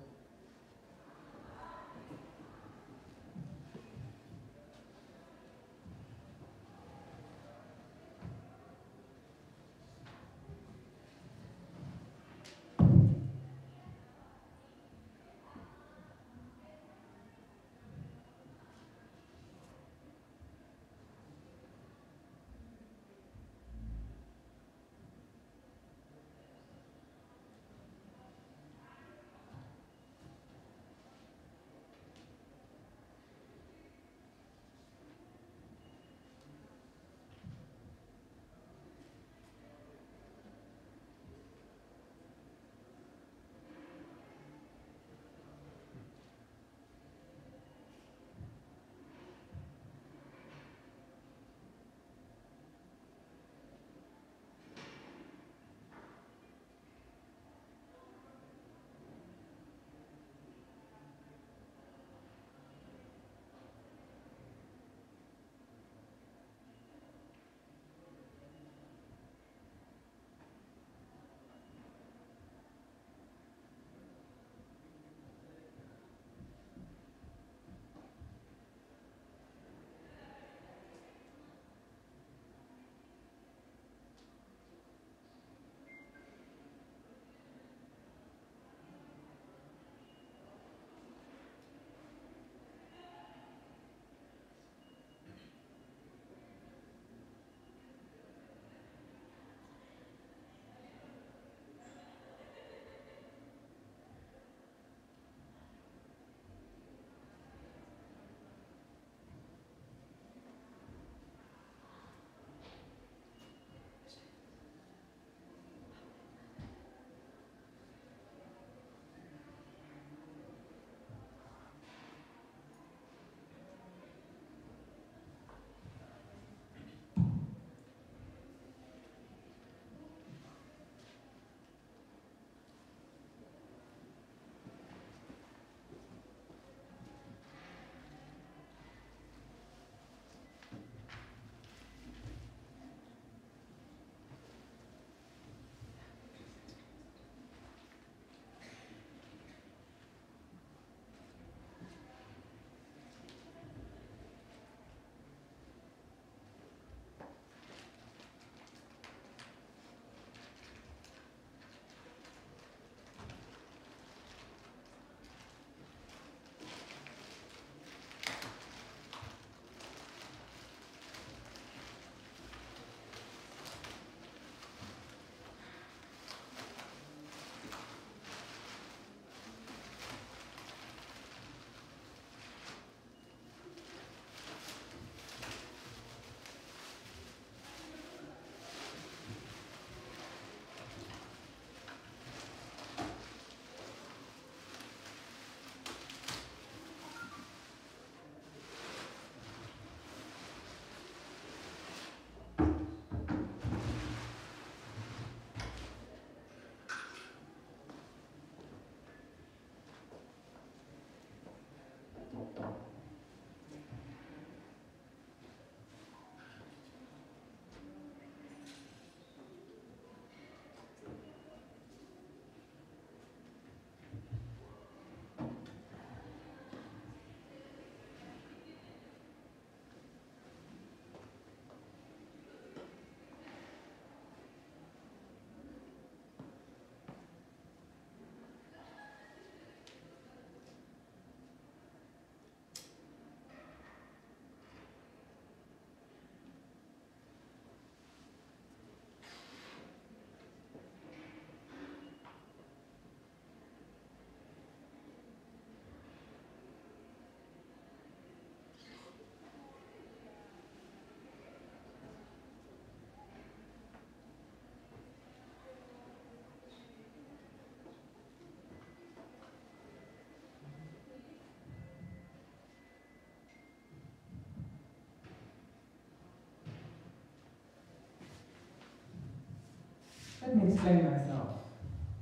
Let me explain myself.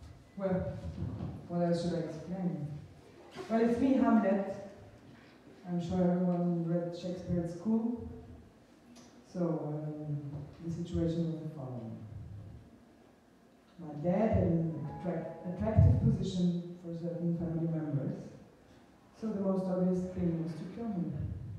Well, what else should I explain? Well, it's me, Hamlet. I'm sure everyone read Shakespeare at school. So um, the situation was the following. My dad had an attract attractive position for certain family members, so the most obvious thing was to kill him.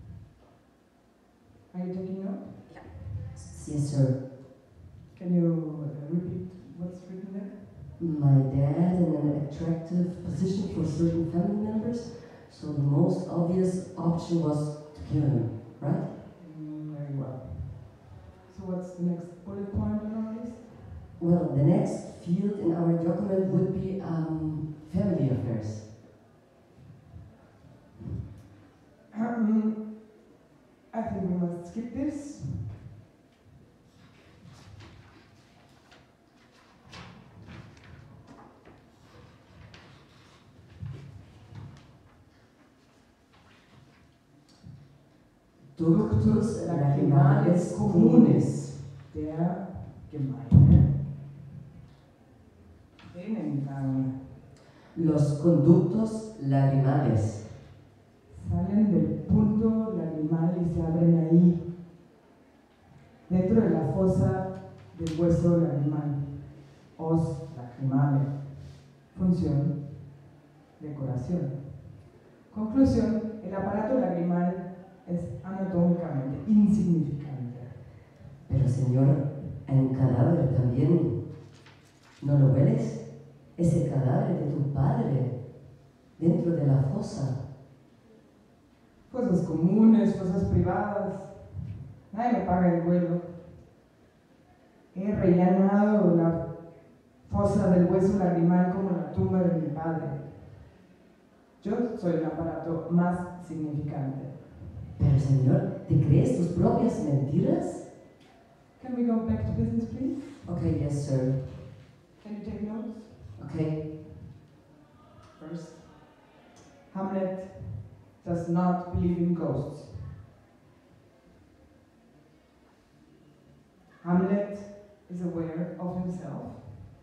Are you taking note? Yes, sir. Can you uh, repeat what's written there? My dad in an attractive position for certain family members, so the most obvious option was to kill him, right? Mm, very well. So what's the next bullet point on our list? Well, the next field in our document would be um, family affairs. Um, I think we must skip this. Ductus lacrimales communes. Der gemeine Tränengang. Los conductos lagrimales. Salen del punto lagrimal y se abren ahí, dentro de la fosa del hueso lagrimal. Os lacrimale. Función, decoración. Conclusión, el aparato lagrimal es anatómicamente insignificante. Pero señor, hay un cadáver también. ¿No lo hueles? Es el cadáver de tu padre dentro de la fosa. Fosas comunes, fosas privadas. Nadie me paga el vuelo. He rellenado la fosa del hueso lagrimal como la tumba de mi padre. Yo soy el aparato más significante. Pero señor, ¿te crees tus propias mentiras? Can we go back to business, please? Okay, yes, sir. Can you take notes? Okay. First, Hamlet does not believe in ghosts. Hamlet is aware of himself.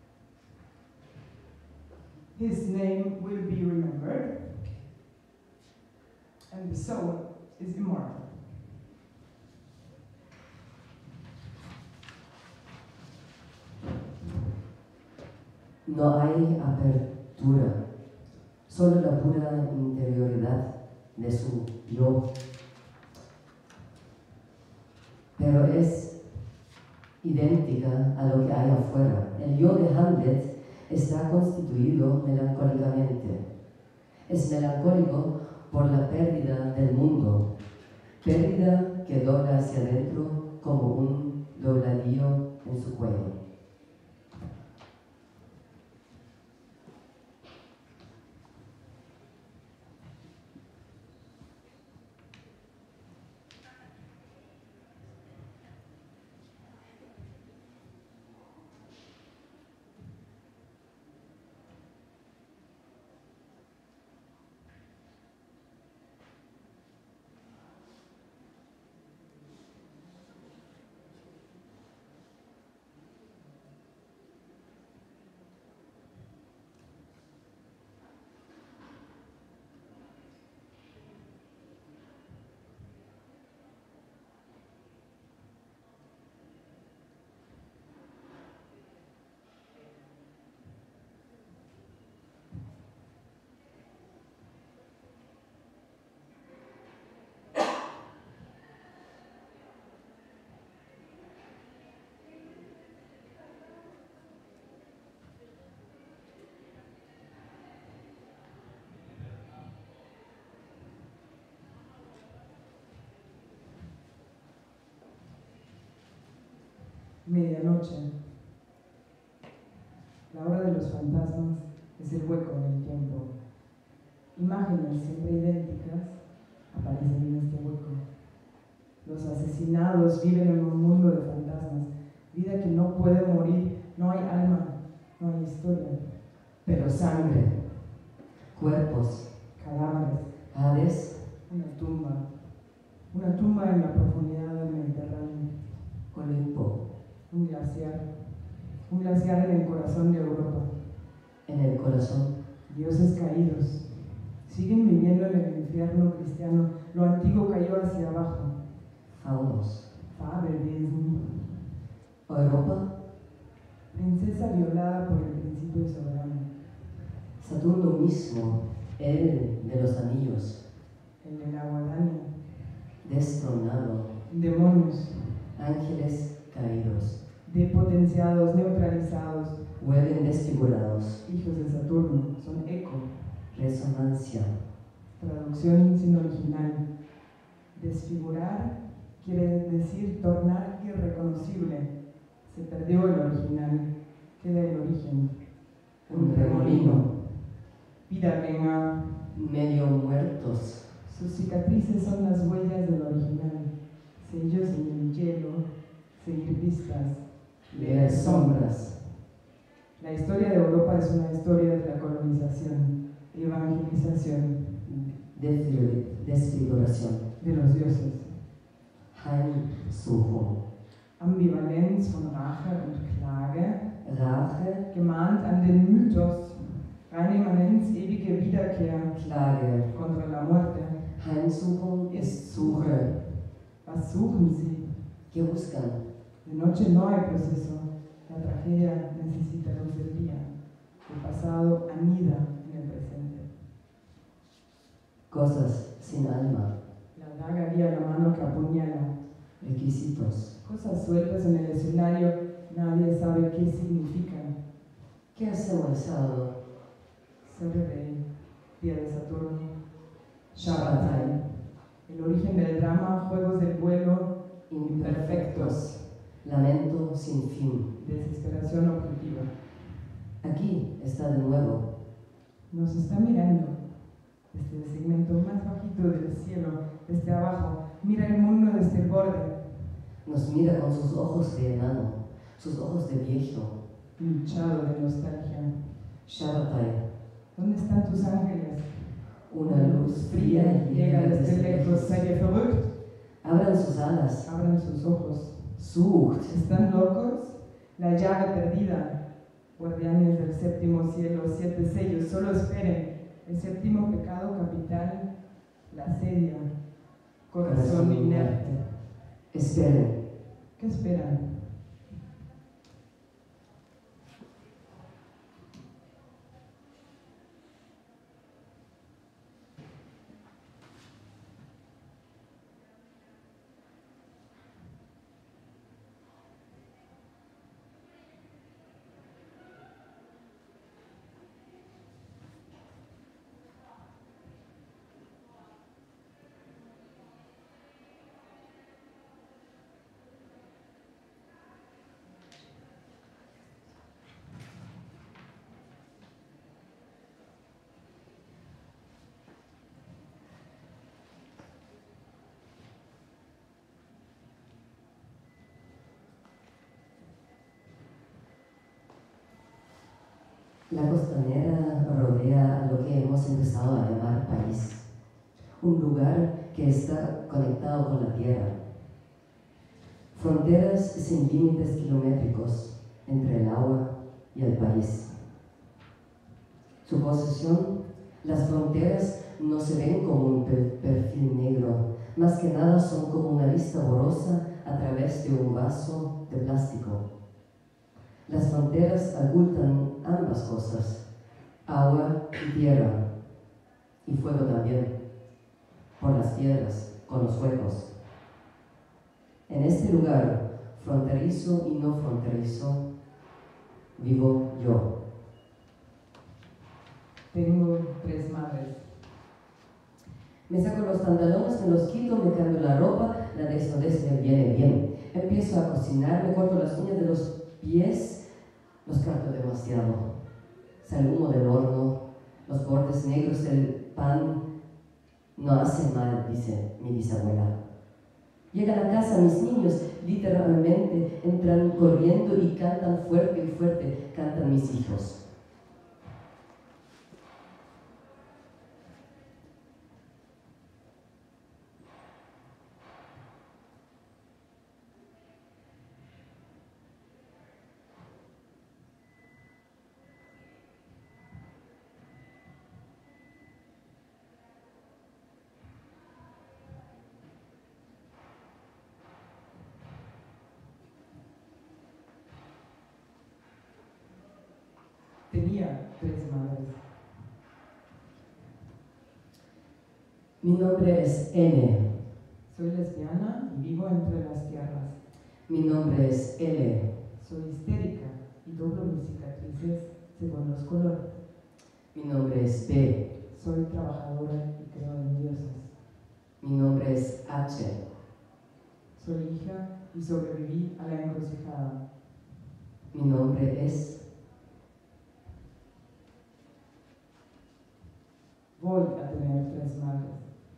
His name will be remembered, and the soul is immortal. No hay apertura, solo la pura interioridad de su yo. Pero es idéntica a lo que hay afuera. El yo de Hamlet está constituido melancólicamente. Es melancólico por la pérdida del mundo, pérdida que dobla hacia adentro como un dobladillo en su cuello. Medianoche. La hora de los fantasmas es el hueco en el tiempo. Imágenes siempre idénticas aparecen en este hueco. Los asesinados viven en un mundo de fantasmas, vida que no puede morir, no hay alma, no hay historia. Pero sangre, cuerpos, Cadáveres, Hades, una tumba, una tumba en la profundidad del Mediterráneo. Olimpo, Un glaciar, un glaciar en el corazón de Europa. en el corazón. Dioses caídos siguen viviendo en el infierno cristiano lo antiguo cayó hacia abajo. Faunos. Fabelwesen. Europa, Princesa violada por el principio soberano. Saturno mismo, el de los anillos, El de la guadaña. destronado, Demonios. ángeles caídos, Depotenciados, neutralizados. vuelven desfigurados, Hijos de Saturno. Son eco. resonancia, Traducción sin original. Desfigurar quiere decir tornar irreconocible. Se perdió el original. Queda el origen. un remolino, Wiedergänger. medio muertos, Sus cicatrices son las huellas del original. Sellos en el hielo. Seguir pistas. leer sombras, La historia de Europa es una historia de la colonización, evangelización desfig- desfiguración, de los dioses. Heimsuchung, Ambivalenz von Rache und Klage, Rache, gemahnt an den Mythos, reine Immanenz, ewige Wiederkehr Klage, contra la muerte. Heimsuchung ist Suche. Was suchen sie? ¿Qué buscan? De noche no hay proceso, la tragedia necesita luz del día, el pasado anida en el presente. Cosas sin alma, La daga guía la mano que apuñala, requisitos. cosas sueltas en el escenario, nadie sabe qué significan. ¿Qué hacemos el sábado? Saturday, día de Saturno. Shabbatai, el origen del drama, juegos del vuelo, Imperfectos, lamento sin fin. desesperación objetiva. Aquí está de nuevo. Nos está mirando desde el segmento más bajito del cielo, desde abajo. Mira el mundo desde el borde. Nos mira con sus ojos de enano, sus ojos de viejo. Hinchado de nostalgia. Shabbatai, ¿Dónde están tus ángeles? una luz fría y llega llega desde desde lejos. lejos. ¿Seid ihr verrückt? Abran sus alas. Abran sus ojos. Sucht. ¿Están locos? La llave perdida. Guardianes del séptimo cielo, siete sellos. Solo esperen. El séptimo pecado capital, la sedia. Corazón inerte. Esperen. ¿Qué esperan? La costanera rodea a lo que hemos empezado a llamar país, un lugar que está conectado con la tierra. Fronteras sin límites kilométricos entre el agua y el país. Su posesión, las fronteras no se ven como un perfil negro, más que nada son como una vista borrosa a través de un vaso de plástico. Las fronteras ocultan ambas cosas, agua y tierra, y fuego también, por las piedras, con los huecos. En este lugar, fronterizo y no fronterizo, vivo yo. Tengo tres madres. Me saco los pantalones, me los quito, me cambio la ropa, la desnudez me viene bien. Empiezo a cocinar, me corto las uñas de los pies, los carto demasiado. Sale humo del horno, los bordes negros del pan no hacen mal, dice mi bisabuela. Llegan a casa mis niños, literalmente entran corriendo y cantan fuerte y fuerte, cantan mis hijos. tenía tres madres. Mi nombre es N. Soy lesbiana y vivo entre las tierras. Mi nombre es L. Soy histérica y doblo mis cicatrices según los colores. Mi nombre es B. Soy trabajadora y creo en dioses. Mi nombre es H. Soy hija y sobreviví a la encrucijada. Mi nombre es... Voy a tener tres madres.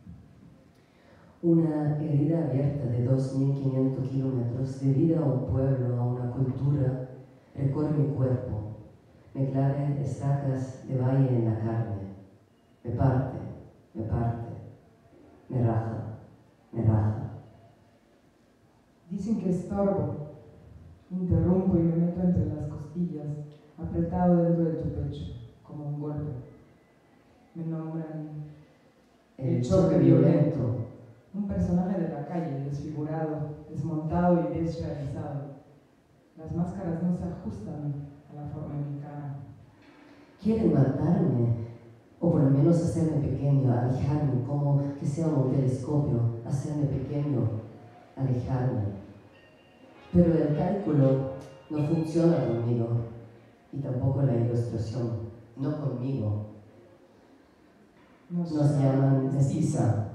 Una herida abierta de dos mil quinientos kilómetros debido a un pueblo, a una cultura, recorre mi cuerpo. Me clave estacas de valle en la carne. Me parte, me parte, me raja, me raja. Dicen que estorbo. Interrumpo y me meto entre las costillas, apretado dentro de tu pecho, como un golpe. Me nombran El choque violento. un personaje de la calle, desfigurado, desmontado y desrealizado. Las máscaras no se ajustan a la forma de mi cara. Quieren matarme, o por lo menos hacerme pequeño, alejarme, como que sea un telescopio, hacerme pequeño, alejarme. Pero el cálculo no funciona conmigo, y tampoco la ilustración, no conmigo. Nos, Nos llaman mestiza.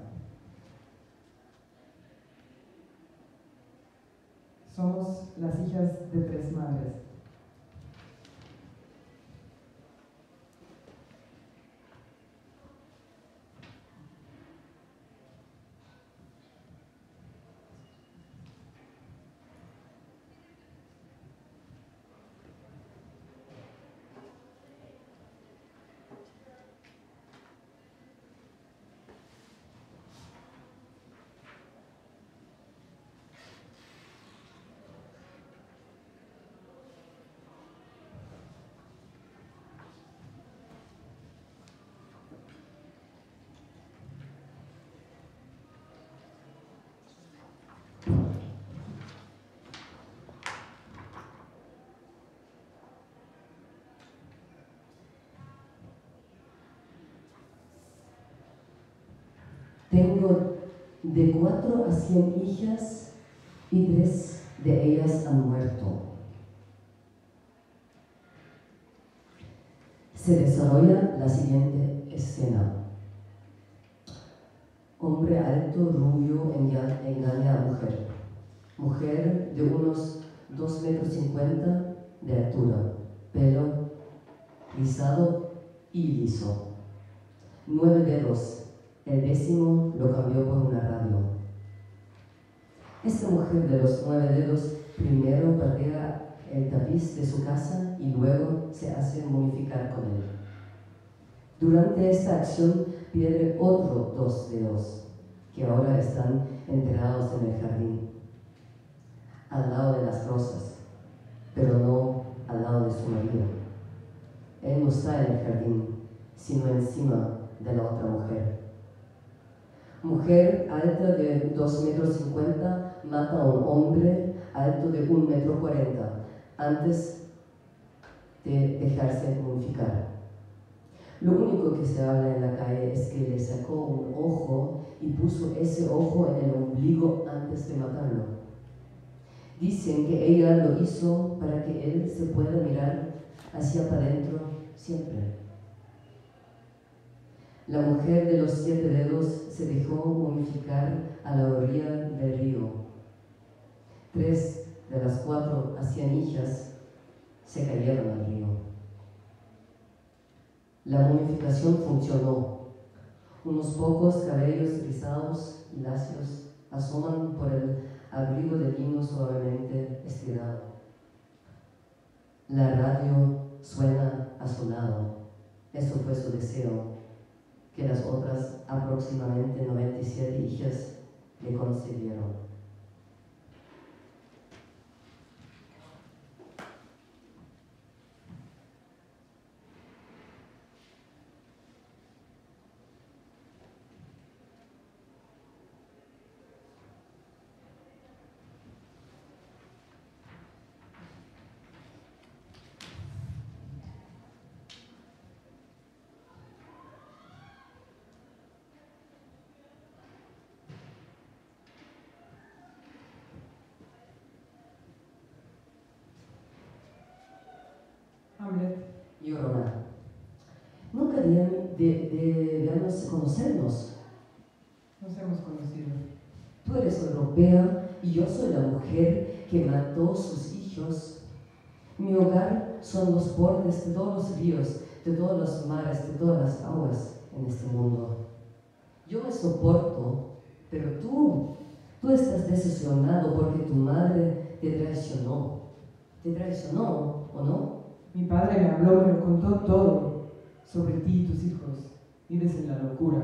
Somos las hijas de tres madres. Tengo de cuatro a cien hijas y tres de ellas han muerto. Se desarrolla la siguiente escena. Hombre alto, rubio, enga- engaña a mujer. Mujer de unos dos metros cincuenta de altura, pelo rizado y liso. Nueve dedos. El décimo lo cambió por una radio. Esta mujer de los nueve dedos primero patea el tapiz de su casa y luego se hace momificar con él. Durante esta acción pierde otros dos dedos, que ahora están enterrados en el jardín, al lado de las rosas, pero no al lado de su marido. Él no está en el jardín, sino encima de la otra mujer. Mujer alta de dos metros cincuenta mata a un hombre alto de un metro cuarenta antes de dejarse momificar. Lo único que se habla en la calle es que le sacó un ojo y puso ese ojo en el ombligo antes de matarlo. Dicen que ella lo hizo para que él se pueda mirar hacia para adentro siempre. La mujer de los siete dedos se dejó momificar a la orilla del río. Tres de las cuatro hijas se cayeron al río. La momificación funcionó. Unos pocos cabellos rizados y lacios asoman por el abrigo de lino suavemente estirado. La radio suena a su lado. Eso fue su deseo, que las otras aproximadamente noventa y siete hijas le concedieron. Llorona, nunca debíamos de, de, debíamos conocernos. Nos hemos conocido. Tú eres europea y yo soy la mujer que mató sus hijos. Mi hogar son los bordes de todos los ríos, de todos los mares, de todas las aguas en este mundo. Yo me soporto, pero tú, tú estás decepcionado porque tu madre te traicionó. ¿Te traicionó o no? Mi padre me habló, me lo contó todo sobre ti y tus hijos. Vives en la locura.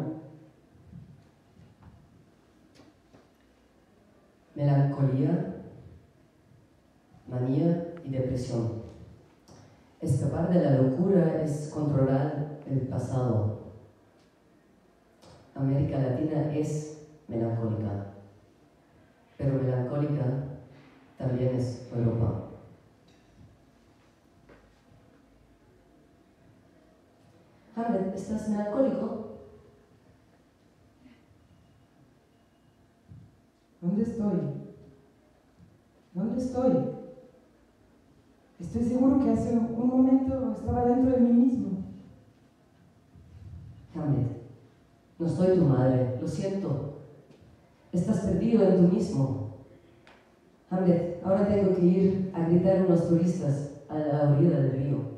Melancolía, manía y depresión. Escapar de la locura es controlar el pasado. América Latina es melancólica, pero melancólica también es Europa. Hamlet, ¿estás melancólico? ¿Dónde estoy? ¿Dónde estoy? Estoy seguro que hace un momento estaba dentro de mí mismo. Hamlet, no soy tu madre, lo siento. Estás perdido en tú mismo. Hamlet, ahora tengo que ir a gritar a unos turistas a la orilla del río.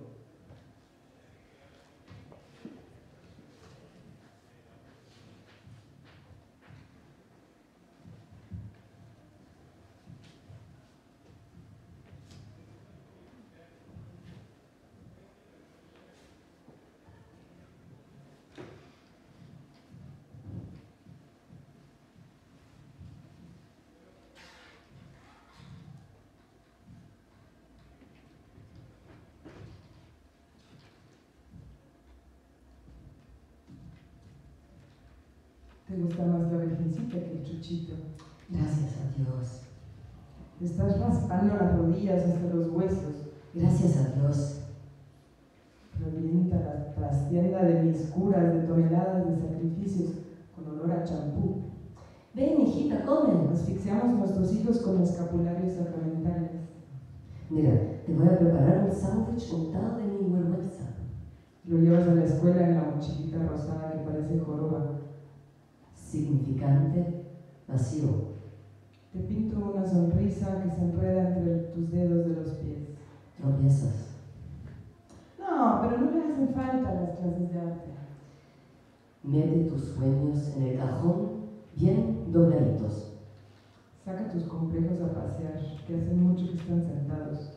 Te gusta más la virgencita que el chuchito. Gracias a Dios. Te estás raspando las rodillas hasta los huesos. Gracias a Dios. Revienta la trastienda de mis curas de toneladas de sacrificios con olor a champú. Ven, hijita, come. Asfixiamos nuestros hijos con escapularios sacramentales. Mira, te voy a preparar un sándwich untado de mi vergüenza. Lo llevas a la escuela en la mochilita rosada que parece joroba. Significante, vacío. Te pinto una sonrisa que se enreda entre tus dedos de los pies. Tropiezas. No, pero no le hacen falta las clases de arte. Mete tus sueños en el cajón bien dobladitos. Saca tus complejos a pasear, que hace mucho que están sentados.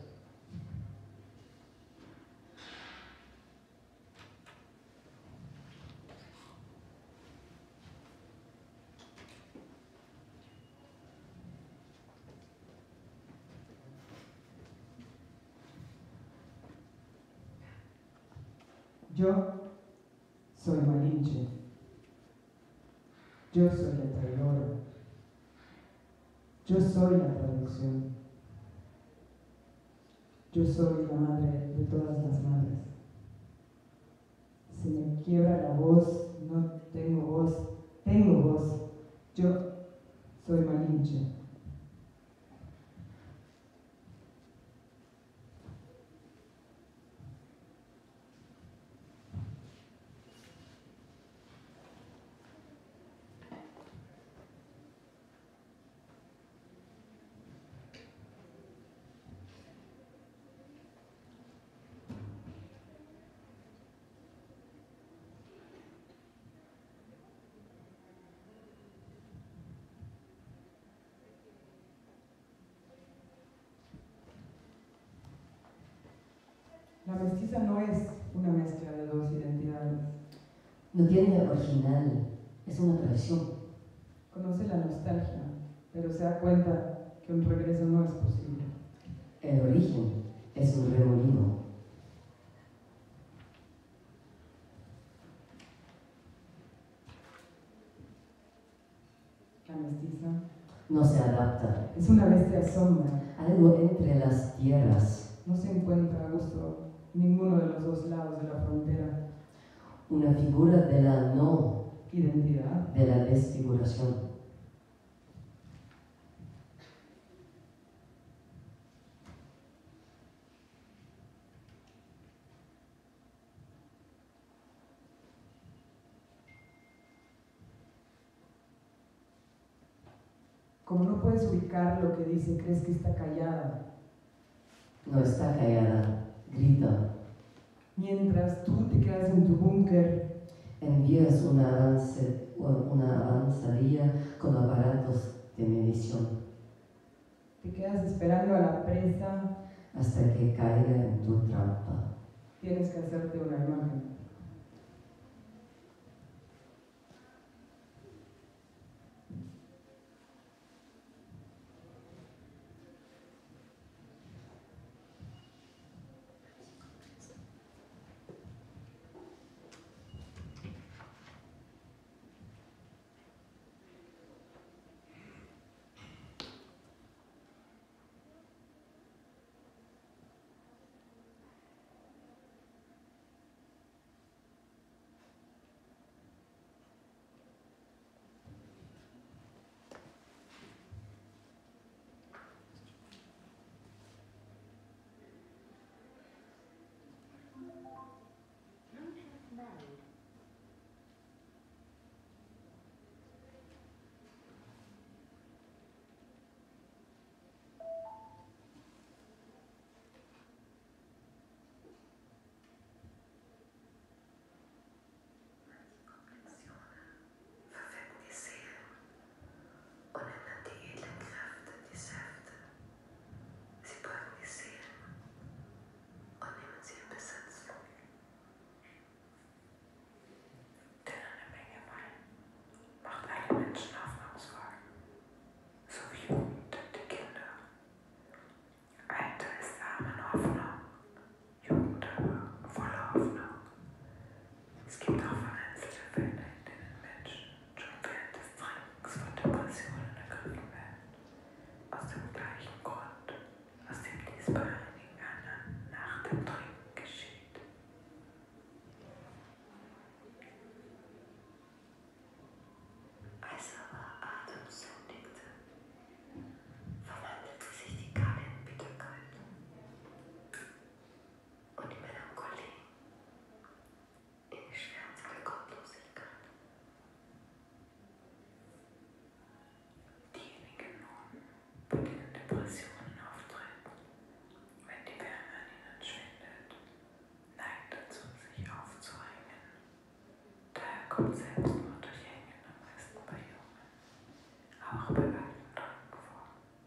Yo soy Malinche. Yo soy la traidora. Yo soy la traducción. Yo soy la madre de todas las madres. Se me quiebra la voz, no tengo voz, tengo voz. Yo soy Malinche. La mestiza no es una mezcla de dos identidades. No tiene original, es una tradición. Conoce la nostalgia, pero se da cuenta que un regreso no es posible. El origen es un remolino. La mestiza No se adapta. es una bestia sombra. Algo entre las tierras. No se encuentra a gusto ninguno de los dos lados de la frontera. Una figura de la no, Identidad. de la desfiguración. como no puedes ubicar lo que dice, crees que está callada. No está callada, grita. Mientras tú te quedas en tu búnker, envías una, avance, una avanzadilla con aparatos de medición. Te quedas esperando a la presa hasta que caiga en tu trampa. Tienes que hacerte una imagen. Kommt Selbstmord durch Hängen am meisten bei Jungen, auch bei alten Drücken vor.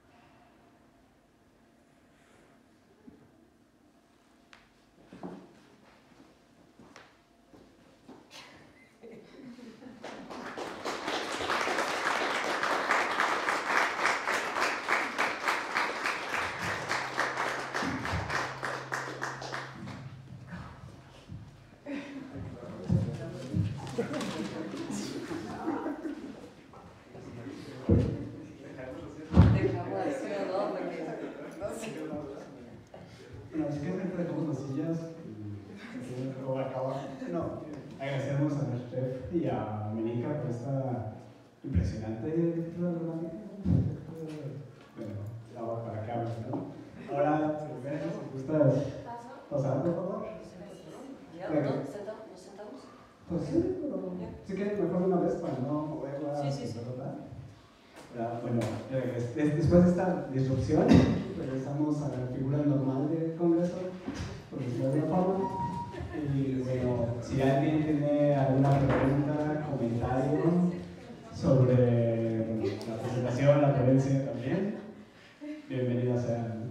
Bueno, así que siempre dejamos las sillas y luego acaba. No, agradecemos a nuestro chef y a Menica por esta impresionante dramática. Bueno, ahora para acá, ¿no? Ahora, si gustas pasar, por favor. ¿Ya? ¿No? ¿Nos sentamos? Pues sí, pero si quieres mejor una vez para no moverla. Sí, sí, sí. ¿Verdad? Bueno, después de esta disrupción, regresamos a la figura normal del Congreso, por decirlo de alguna forma. Y bueno, si alguien tiene alguna pregunta, comentario sobre bueno, la presentación, la ponencia también, bienvenida sea. ¿No?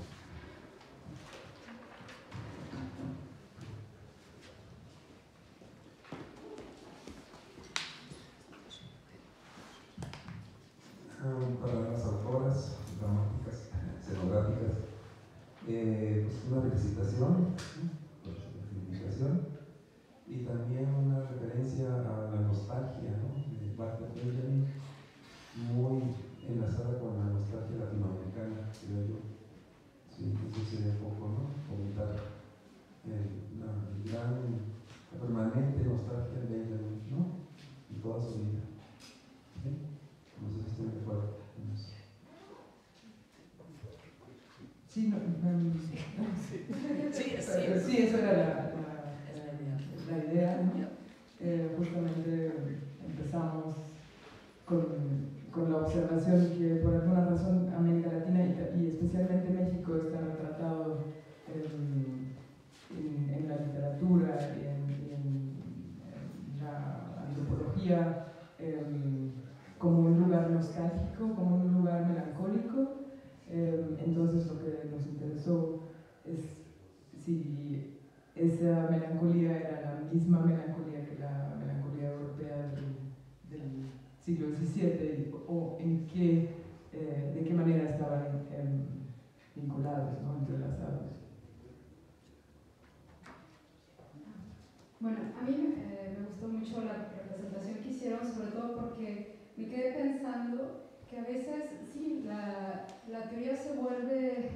Para las autoras dramáticas, escenográficas, eh, pues una felicitación por su participación y también una referencia a la nostalgia, ¿no? De Walter Benjamin, muy enlazada con la nostalgia latinoamericana, creo yo. Sí, eso sería un poco, ¿no? Comentar eh, la, gran, la permanente nostalgia de Benjamin, ¿no? Y toda su vida. ¿Sí? No sé si estoy de acuerdo con eso. Sí, no, no, sí. Sí, sí, sí, eso era la, la, la idea, ¿no? Eh, justamente empezamos con, con la observación que por si esa melancolía era la misma melancolía que la melancolía europea del, del siglo diecisiete o en qué, eh, de qué manera estaban eh, vinculados, ¿no? Entrelazados. Bueno, a mí eh, me gustó mucho la representación que hicieron, sobre todo porque me quedé pensando que a veces, sí, la, la teoría se vuelve,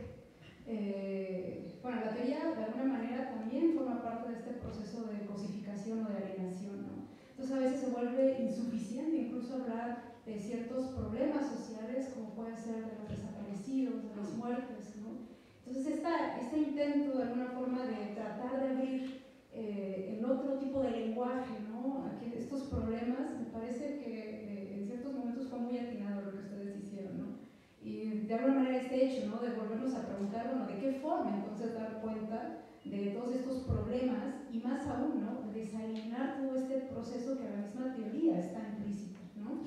eh, bueno, la teoría de alguna manera también forma parte de este proceso de cosificación o de alienación, ¿no? Entonces a veces se vuelve insuficiente incluso hablar de ciertos problemas sociales como puede ser de los desaparecidos, de las muertes, ¿no? Entonces esta, este intento de alguna forma de tratar de abrir Eh, en otro tipo de lenguaje, ¿no? Aquí, estos problemas, me parece que eh, en ciertos momentos fue muy atinado lo que ustedes hicieron, ¿no? Y de alguna manera este hecho, ¿no? De volvernos a preguntar, bueno, ¿de qué forma entonces dar cuenta de todos estos problemas y más aún, ¿no? De desalienar todo este proceso que a la misma teoría está implícito, ¿no?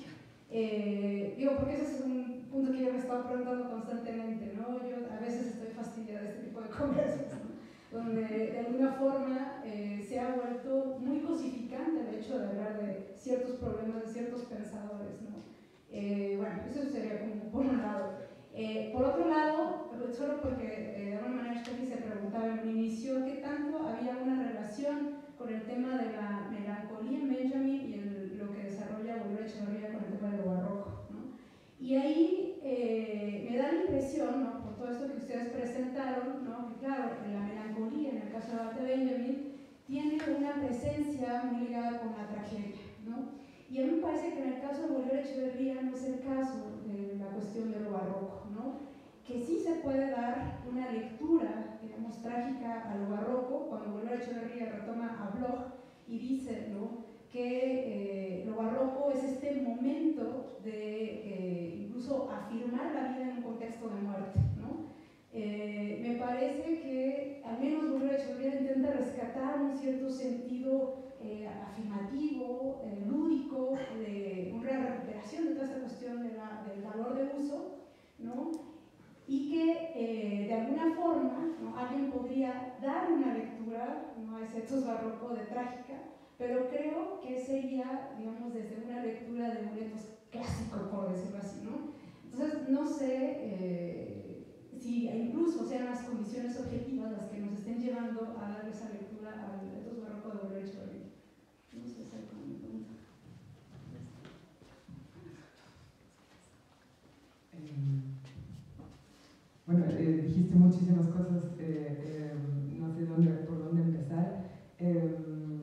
Eh, digo, porque ese es un punto que yo me estaba preguntando constantemente, ¿no? Yo a veces estoy fastidiada de este tipo de conversas, ¿no? Donde de alguna forma eh, se ha vuelto muy cosificante el hecho de hablar de ciertos problemas, de ciertos pensadores, ¿no? Eh, bueno, eso sería como por un lado. Eh, por otro lado, solo porque eh, de alguna manera Steffi se preguntaba en un inicio qué tanto había una relación con el tema de la melancolía en Benjamin y el, lo que desarrolla Bolívar Echeverría con el tema de lo barroco, ¿no? Y ahí eh, me da la impresión, ¿no? Por todo esto que ustedes presentaron, ¿no? Que claro, la melancolía en el caso de Walter Benjamin tiene una presencia muy ligada con la tragedia, ¿no? Y a mí me parece que en el caso de Bolívar Echeverría no es el caso de la cuestión de lo barroco, ¿no? Que sí se puede dar una lectura, digamos, trágica a lo barroco, cuando Bolívar Echeverría retoma a Bloch y dice, ¿no? que eh, lo barroco es este momento de eh, incluso afirmar la vida en un contexto de muerte, ¿no? Eh, me parece que al menos Bolívar Echeverría intenta rescatar un cierto sentido eh, afirmativo, eh, lúdico, de una recuperación de toda esta cuestión de la, del valor de uso, ¿no? Y que eh, de alguna forma, ¿no? alguien podría dar una lectura, ¿no? a ese etos barroco de trágica, pero creo que sería, digamos, desde una lectura de un etos clásico, por decirlo así, ¿no? Entonces, no sé eh, si incluso sean las condiciones objetivas las que nos estén llevando a dar esa lectura al etos barroco de Bolívar Echeverría. No sé si hay como mi pregunta. Bueno, eh, dijiste muchísimas cosas, eh, eh, no sé dónde, por dónde empezar. Eh,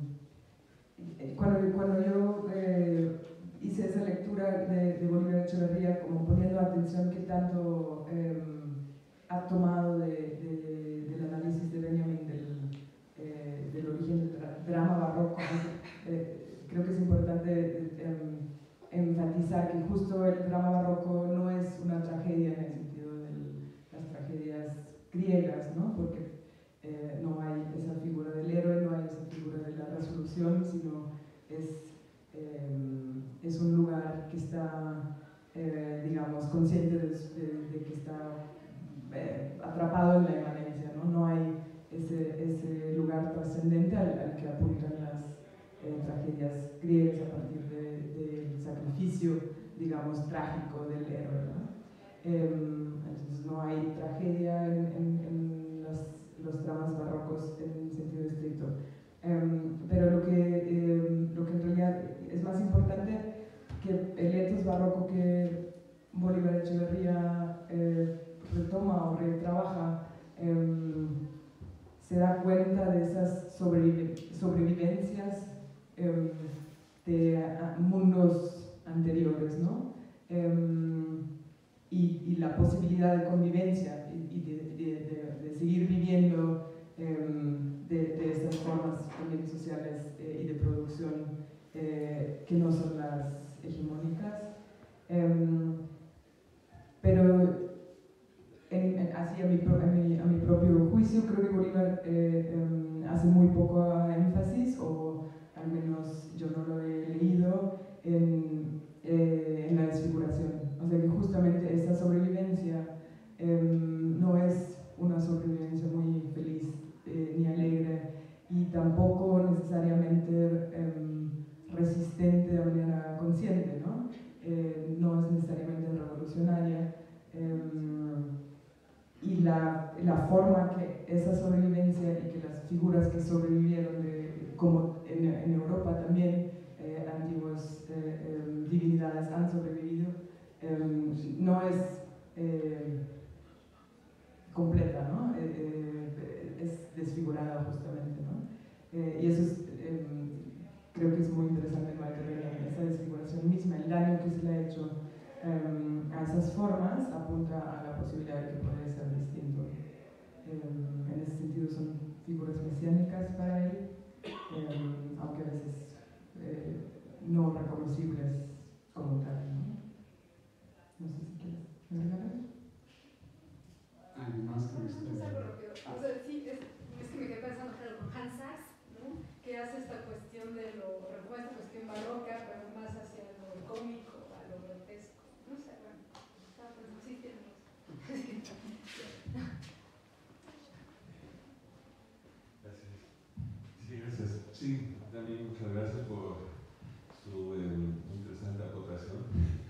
cuando, cuando yo eh, hice esa lectura de, de Bolívar Echeverría, como poniendo atención qué tanto eh, ha tomado de, de, del análisis de Benjamin del, eh, del origen del dra drama barroco, eh, creo que es importante eh, enfatizar que justo el drama barroco no es una tragedia en el sentido de las tragedias griegas, ¿no? Porque eh, no hay esa figura del héroe, no hay esa figura de la resolución, sino es, eh, es un lugar que está, eh, digamos, consciente de, de, de que está eh, atrapado en la inmanencia, ¿no? No hay ese, ese lugar trascendente al, al que apuntan las eh, tragedias griegas a partir del de, de sacrificio, digamos, trágico del héroe, ¿no? Eh, entonces no hay tragedia en, en, en los, los dramas barrocos en sentido estricto. Um, pero lo que, um, lo que en realidad es más importante que el etos barroco que Bolívar Echeverría eh, retoma o retrabaja um, se da cuenta de esas sobreviv sobrevivencias um, de a, mundos anteriores, ¿no? Um, y, y la posibilidad de convivencia y, y de, de, de, de seguir viviendo um, de, de esas formas también sociales eh, y de producción eh, que no son las hegemónicas. Um, pero en, en, así a mi, a, mi, a mi propio juicio creo que Bolívar eh, um, hace muy poco énfasis, o al menos yo no lo he leído, en, eh, en la desfiguración. O sea que justamente esa sobrevivencia eh, no es una sobrevivencia muy feliz, eh, resistencia y que las figuras que sobrevivieron, de, como en, en Europa también, eh, antiguas eh, eh, divinidades han sobrevivido, eh, no es eh, completa, ¿no? Eh, eh, es desfigurada justamente, ¿no? Eh, y eso es, eh, creo que es muy interesante en Macarena, esa desfiguración misma, el daño que se le ha hecho eh, a esas formas apunta a la posibilidad de que podría ser distinto. Eh, en ese sentido son figuras mesiánicas para él, eh, aunque a veces eh, no reconocibles como tal, ¿no? No sé si quieres agregar algo. ¿Alguien más que me No, algo rápido. O sea, sí, es, es que me quedé pensando, claro, con Hans Sachs, ¿no? Que hace esta cuestión de lo, recuerda esta cuestión barroca, pero más hacia lo cómico, a lo grotesco. No sé, bueno, estaba pensando, sí, tiene Gracias. Sí, gracias. Sí, también muchas gracias por su eh, interesante aportación.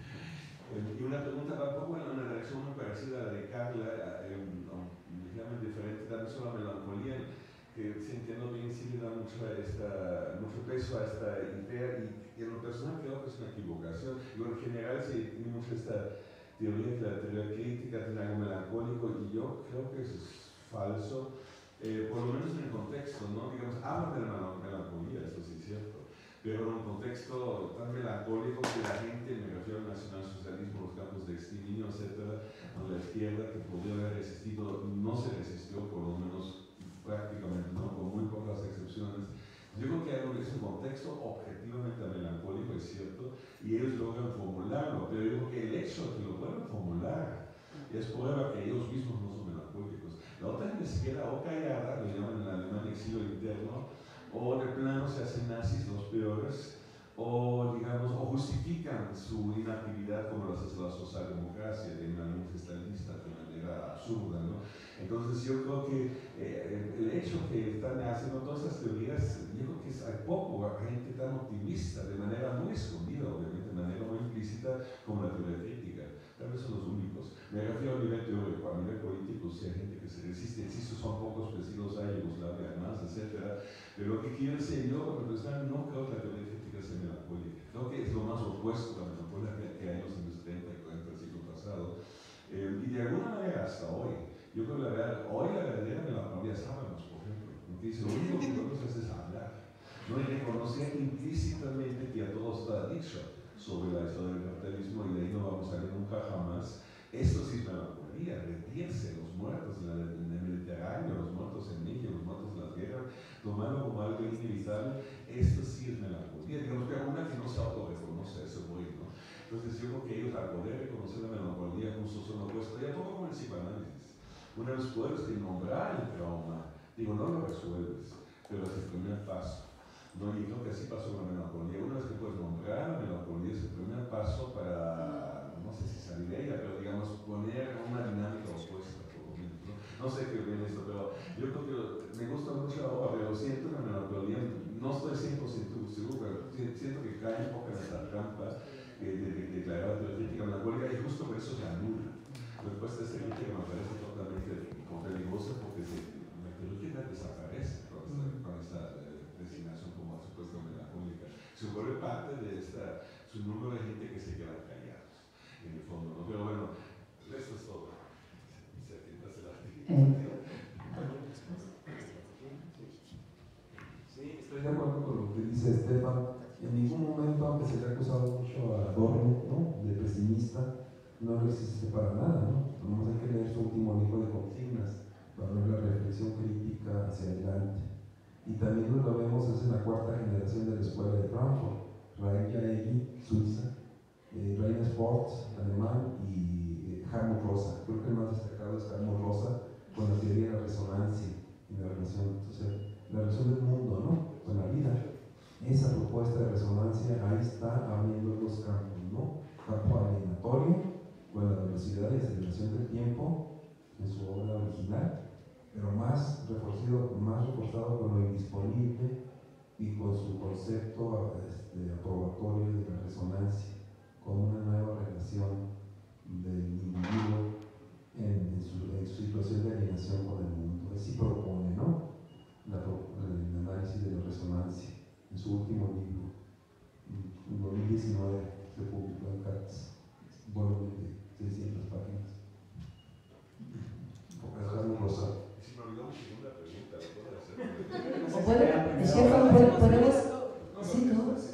Eh, y una pregunta va un poco en una reacción muy parecida a la de Carla, eh, ligeramente diferente, también sobre la melancolía, que si entiendo bien, sí le da mucho, a esta, mucho peso a esta idea, y, y en lo personal creo que es una equivocación. Y bueno, en general se tiene mucho esta teoría que la teoría crítica tiene algo melancólico, y yo creo que eso es falso, eh, por lo menos en el contexto, ¿no? Digamos, habla de la melancolía, eso sí es cierto, pero en un contexto tan melancólico que la gente, me refiero al nacionalsocialismo, los campos de exterminio, etcétera, donde la izquierda, que podría haber resistido, no se resistió, por lo menos prácticamente, ¿no? Con muy pocas excepciones. Yo creo que hay un, es un contexto objetivamente melancólico, es cierto, y ellos logran formularlo, pero yo creo que el hecho de que lo puedan formular es prueba que ellos mismos no son melancólicos. La otra gente se queda o callada, lo llaman en alemán exilio interno, o de plano se hacen nazis los peores, o digamos, o justifican su inactividad como lo hace la socialdemocracia de una luz estalinista de manera absurda, ¿no? Entonces yo creo que eh, el hecho que están haciendo todas estas teorías, yo creo que es, hay poco gente tan optimista, de manera muy escondida, obviamente, de manera muy implícita, como la teoría crítica. Tal vez son los únicos. Me refiero a nivel teórico, a nivel político, si hay gente que se resiste, insisto, son pocos parecidos a Yugoslavia, además, etcétera. Pero lo que quiero decir yo, como personal, no creo que la teoría crítica sea melancólica. Creo que es lo más opuesto a la melancolía que hay en los años treinta y cuarenta del siglo pasado. Eh, y de alguna manera hasta hoy, yo creo que la verdad, hoy la verdadera melancolía es Habermas, por ejemplo, porque dice, lo único que podemos hacer es hablar, no hay reconocer implícitamente que ya todo está dicho sobre la historia del capitalismo y de ahí no vamos a salir nunca jamás. Esto sí es melancolía, rendirse, los muertos en, la, en el Mediterráneo, los muertos en México, los muertos en las guerras, tomarlo como algo inevitable, esto sí es melancolía. Digamos que una que no se autorreconoce ese güey, ¿no? Entonces yo creo que ellos al poder reconocer la melancolía justo son opuestos, ya poco como el psicoanálisis. Una vez puedes que nombrar el trauma, digo, no lo resuelves, pero es el primer paso. No, y creo que así pasó con la melancolía. Una vez que puedes nombrar la melancolía es el primer paso para, no sé si salir de ella, pero digamos, poner una dinámica opuesta, por lo menos, ¿no? No sé qué viene esto, pero yo creo que me gusta mucho la obra, pero siento la melancolía, no estoy cien por ciento seguro, pero siento que cae un poco en esa trampa de declarar la teoría crítica melancólica, y justo por eso se anula. Después de esta crítica me parece totalmente peligrosa porque se, la teoría desaparece con esta, con esta eh, designación como supuesto melancólica. Se vuelve parte de esta, su número de gente que se quedan callados, en el fondo, ¿no? Pero bueno, eso es todo. Sí, estoy de acuerdo con lo que dice Estefan. En ningún momento, aunque se le ha acusado mucho a Adorno, ¿no?, de pesimista, no lo existe para nada, ¿no? Nomás hay que leer su último libro de consignas para ver la reflexión crítica hacia adelante. Y también lo vemos es en la cuarta generación de la escuela de Frankfurt, Rael Jaeggi, Suiza, eh, Rainer Sports, alemán, y eh, Hartmut Rosa. Creo que el más destacado es Hartmut Rosa con la teoría de la resonancia y la relación, entonces, la relación del mundo, ¿no?, con la vida. Esa propuesta de resonancia ahí está abriendo los campos, ¿no? Campo alienatorio, con la velocidad y aceleración del tiempo en su obra original, pero más reforzado, más reforzado con lo indisponible y con su concepto este, aprobatorio de la resonancia, con una nueva relación del individuo en, en, su, en su situación de alienación con el mundo. Así propone, ¿no? podemos, podemos, sí, todos.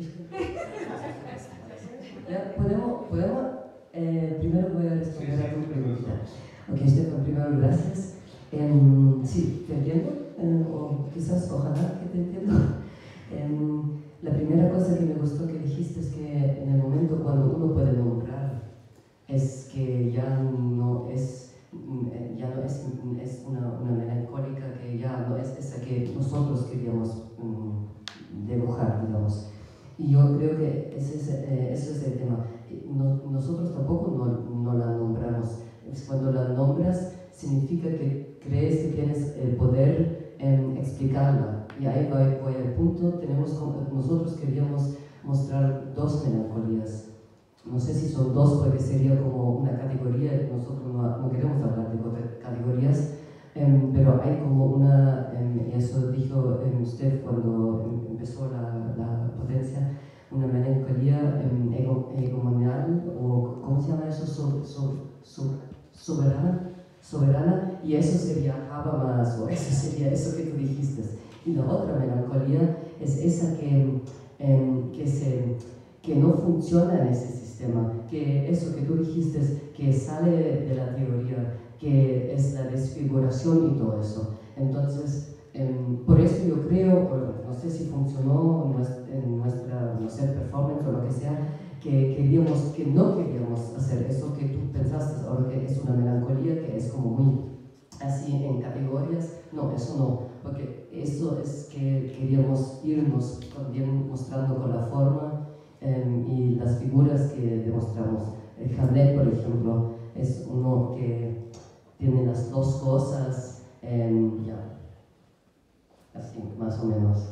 Ya, podemos, podemos, eh, primero voy a responder a tu pregunta. Ok, Stefan, primero gracias. Eh, sí, te entiendo, eh, o quizás, ojalá que te entiendo. Eh, la primera cosa que me gustó que dijiste es que en el momento cuando uno puede nombrar, es que ya no es, ya no es, es una, una melancólica, que ya no es esa que nosotros queríamos um, dibujar, digamos. Y yo creo que ese es, eh, eso es el tema. No, nosotros tampoco no, no la nombramos. Cuando la nombras, significa que crees que tienes el poder en explicarla. Y ahí voy, voy al punto. Tenemos, nosotros queríamos mostrar dos melancolías. No sé si son dos porque sería como una categoría. Nosotros no, no queremos hablar de categorías, eh, pero hay como una, eh, y eso dijo eh, usted cuando empezó la, la potencia, una melancolía eh, ego, egomonial, o ¿cómo se llama eso? So, so, so, soberana, soberana, y eso sería Habermas, o eso sería eso que tú dijiste. Y la otra melancolía es esa que, eh, que, se, que no funciona en ese sistema, que eso que tú dijiste, que sale de la teoría, que es la desfiguración y todo eso. Entonces, eh, por eso yo creo, no sé si funcionó en nuestra, no sé, performance o lo que sea, que queríamos, que no queríamos hacer eso que tú pensaste ahora, que es una melancolía, que es como muy así en categorías. No, eso no, porque eso es que queríamos irnos también mostrando con la forma eh, y las figuras que demostramos. El Hamlet, por ejemplo, es uno que tiene las dos cosas, eh, ya, así más o menos.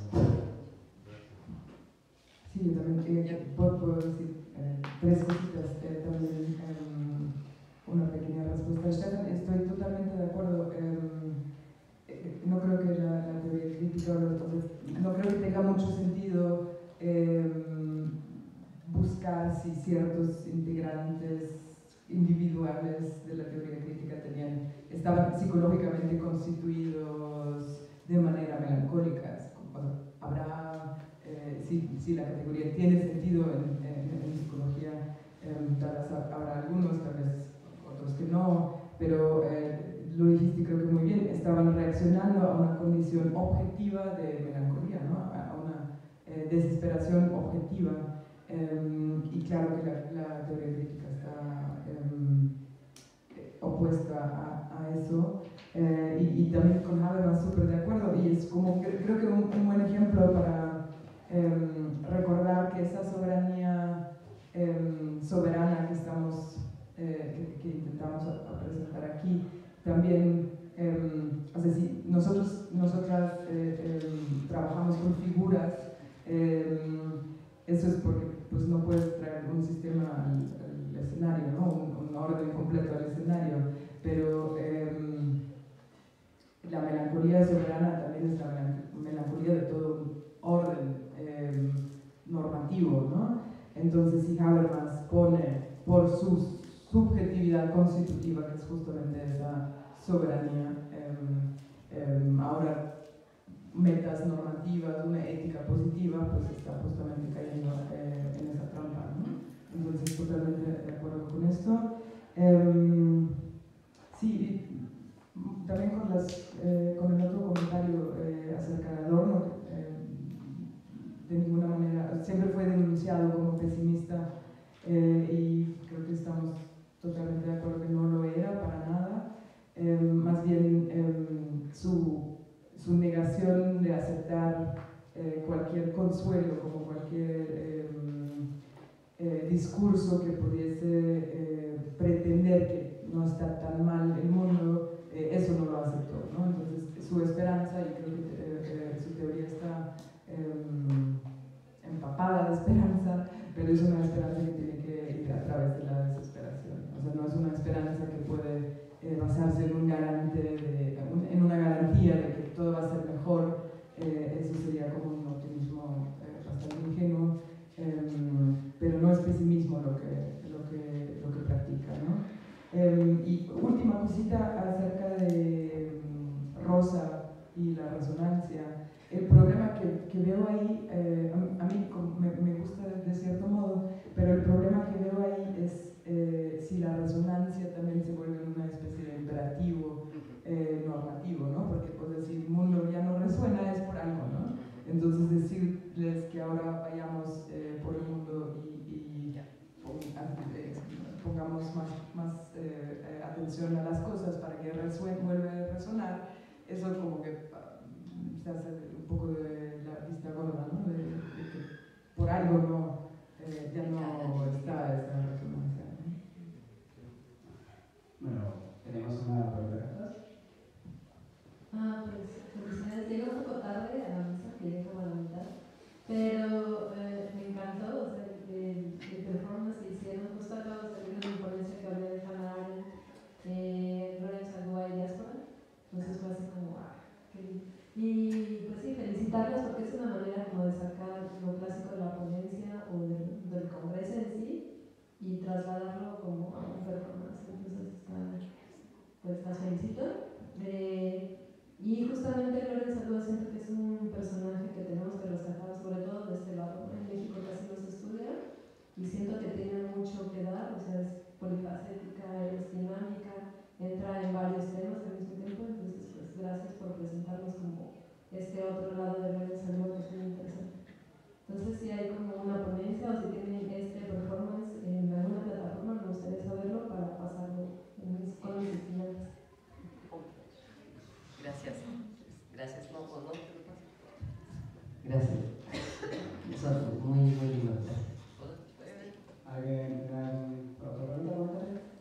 Sí, yo también eh, puedo, puedo decir eh, tres cositas, eh, también eh, una pequeña respuesta. Stefan, estoy totalmente de acuerdo. Eh, eh, no creo que la, la teoría crítica, entonces, no creo que tenga mucho sentido eh, buscar si ciertos integrantes individuales de la teoría crítica tenían, estaban psicológicamente constituidos de manera melancólica. Bueno, habrá, eh, si, si la categoría tiene sentido en, en, en psicología, eh, tal vez habrá algunos, tal vez otros que no, pero eh, lo dijiste creo que muy bien, estaban reaccionando a una condición objetiva de melancolía, ¿no? A una eh, desesperación objetiva. Um, y claro que la, la teoría crítica está um, opuesta a, a eso, uh, y, y también con Habermas súper de acuerdo, y es como, creo que un, un buen ejemplo para um, recordar que esa soberanía um, soberana que estamos, eh, que, que intentamos a, a presentar aquí, también, um, o sea, si nosotros, nosotras eh, um, trabajamos con figuras, um, eso es porque pues, no puedes traer un sistema al, al escenario, ¿no? un, un orden completo al escenario, pero eh, la melancolía soberana también es la melancolía de todo un orden eh, normativo, ¿no? Entonces, si Habermas pone por su subjetividad constitutiva, que es justamente esa soberanía, eh, eh, ahora metas normativas, una ética positiva, pues está justamente cayendo eh, en esa trampa, ¿no? Entonces, totalmente de acuerdo con esto. Eh, sí, también con, las, eh, con el otro comentario eh, acerca de Adorno, eh, de ninguna manera, siempre fue denunciado como pesimista eh, y creo que estamos totalmente de acuerdo que no lo era para nada. Eh, más bien, eh, su su negación de aceptar eh, cualquier consuelo, como cualquier eh, eh, discurso que pudiese eh, pretender que no está tan mal el mundo, eh, eso no lo aceptó, ¿no? Entonces, su esperanza, y creo que eh, eh, su teoría está eh, empapada de esperanza, pero es una esperanza que tiene que ir a través de la desesperación. O sea, no es una esperanza que puede eh, basarse en un garante de, en una garantía de que todo va a ser mejor. Eh, eso sería como un optimismo eh, bastante ingenuo, eh, pero no es pesimismo lo que, lo que, lo que practica, ¿no? Eh, y última cosita acerca de um, Rosa y la resonancia. El problema que que, que veo ahí, eh, a, a mí me, me gusta de, de cierto modo, pero el problema que veo ahí es eh, si la resonancia también se vuelve una especie de imperativo eh, normativo, ¿no? Porque pues decir, el mundo ya no resuena es por algo, ¿no? Entonces decirles que ahora vayamos eh, por el mundo y, y pongamos más, más eh, atención a las cosas para que resuene, vuelva a resonar, eso como que se hace un poco de la vista gorda, ¿no? De, de que por algo no, eh, ya no está esa resonancia, ¿no? Bueno, tenemos una pregunta atrás. Ah, pues felicidades. Llegué un poco tarde a la mesa, llegué como a la mitad, pero eh, me encantó, o sea, el, el performance que hicieron. Justo acabo de salir de una ponencia que hablé de Hannah Arendt, eh, Lorenz Alboa y diáspora, entonces fue así como, ah, qué lindo. Y pues sí, felicitarlas porque es una manera como de sacar lo clásico de la ponencia o del, del congreso en sí y trasladarlo como a un performance. Entonces está, pues las felicito. Eh, y justamente Lorenz Alboa siento que es un personaje que tenemos que rescatar, sobre todo de este lado. En México casi no se estudia y siento que tiene mucho que dar, o sea, es polifacética, es dinámica, entra en varios temas al mismo tiempo. Entonces pues gracias por presentarnos como este otro lado de Lorenz Alboa, que es muy interesante. Entonces si hay como una ponencia o si tienen este performance en alguna plataforma, me gustaría saberlo para pasarlo en mis, con mis estudiantes. Gracias. Gracias. No, no, no. Gracias. Son muy, muy lindos. ¿Alguien tiene otra pregunta?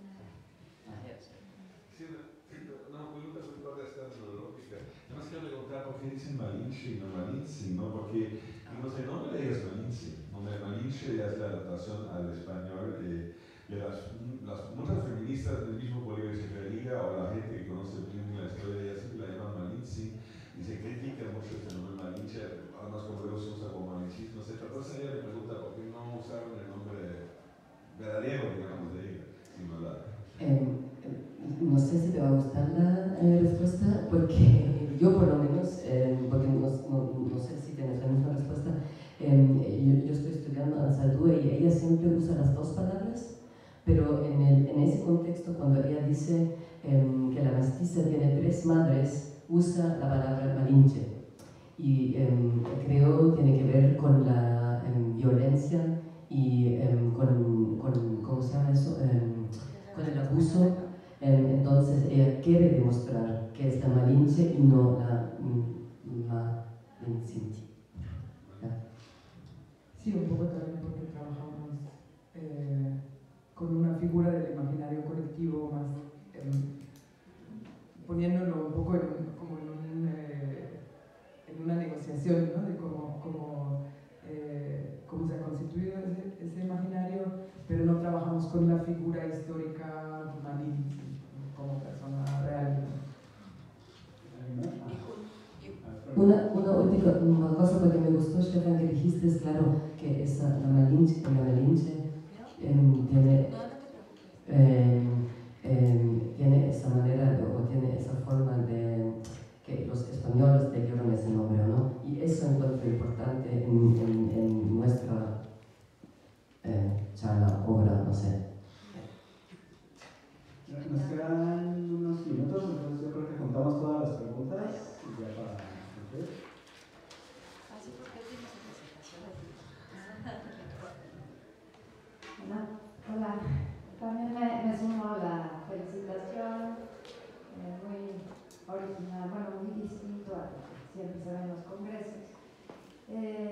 Sí, no, muy Lucas, muy parte de esta metodológica. Además quiero preguntar por qué dicen Malinche y no Malinche, ¿no? Porque, digamos, el nombre de ella es Malinche. Nombre Malinche ya es la adaptación al español de, de las, las muchas feministas del mismo Bolívar Echeverría o la gente que conoce bien la historia de ella siempre la llaman Malinche y se critica mucho este nombre Malinche, además como luego se usa como malinchismo, etcétera. Entonces ella me pregunta por qué no usaron el nombre verdadero, digamos, de ella, sino la... Eh, no sé si te va a gustar la eh, respuesta, porque yo por lo menos, eh, porque no, no, no sé si tienes la misma respuesta, eh, yo, yo estoy estudiando en Saldúa y ella siempre usa las dos palabras, pero en, el, en ese contexto, cuando ella dice eh, que la mestiza tiene tres madres, usa la palabra malinche. Y eh, creo tiene que ver con la eh, violencia y eh, con, con, ¿cómo se llama eso? Eh, con el abuso. Eh, entonces ella quiere demostrar que es la Malinche y no la Malincinti. Sí, un poco también porque trabajamos eh, con una figura del imaginario colectivo más, eh, poniéndolo un poco en, como en, un, eh, en una negociación, ¿no? De cómo, cómo, eh, cómo se ha constituido ese, ese imaginario, pero no trabajamos con la figura histórica Malin como persona real. Una, una última una cosa porque me gustó, Stefan, que dijiste, es claro, que esa, la Malinche, la Malinche eh, tiene, eh, eh, tiene esa manera o tiene esa forma de que los españoles le dieron ese nombre, ¿no? Y eso encuentro importante en, en, en nuestra eh, charla, obra, no sé. Nos quedan unos minutos, entonces yo creo que contamos todas las preguntas y ya para concluir. Así porque tienes presentación. Hola, hola. También me, me sumo a la felicitación, eh, muy original, bueno, muy distinto a lo que siempre se ve en los congresos. Eh,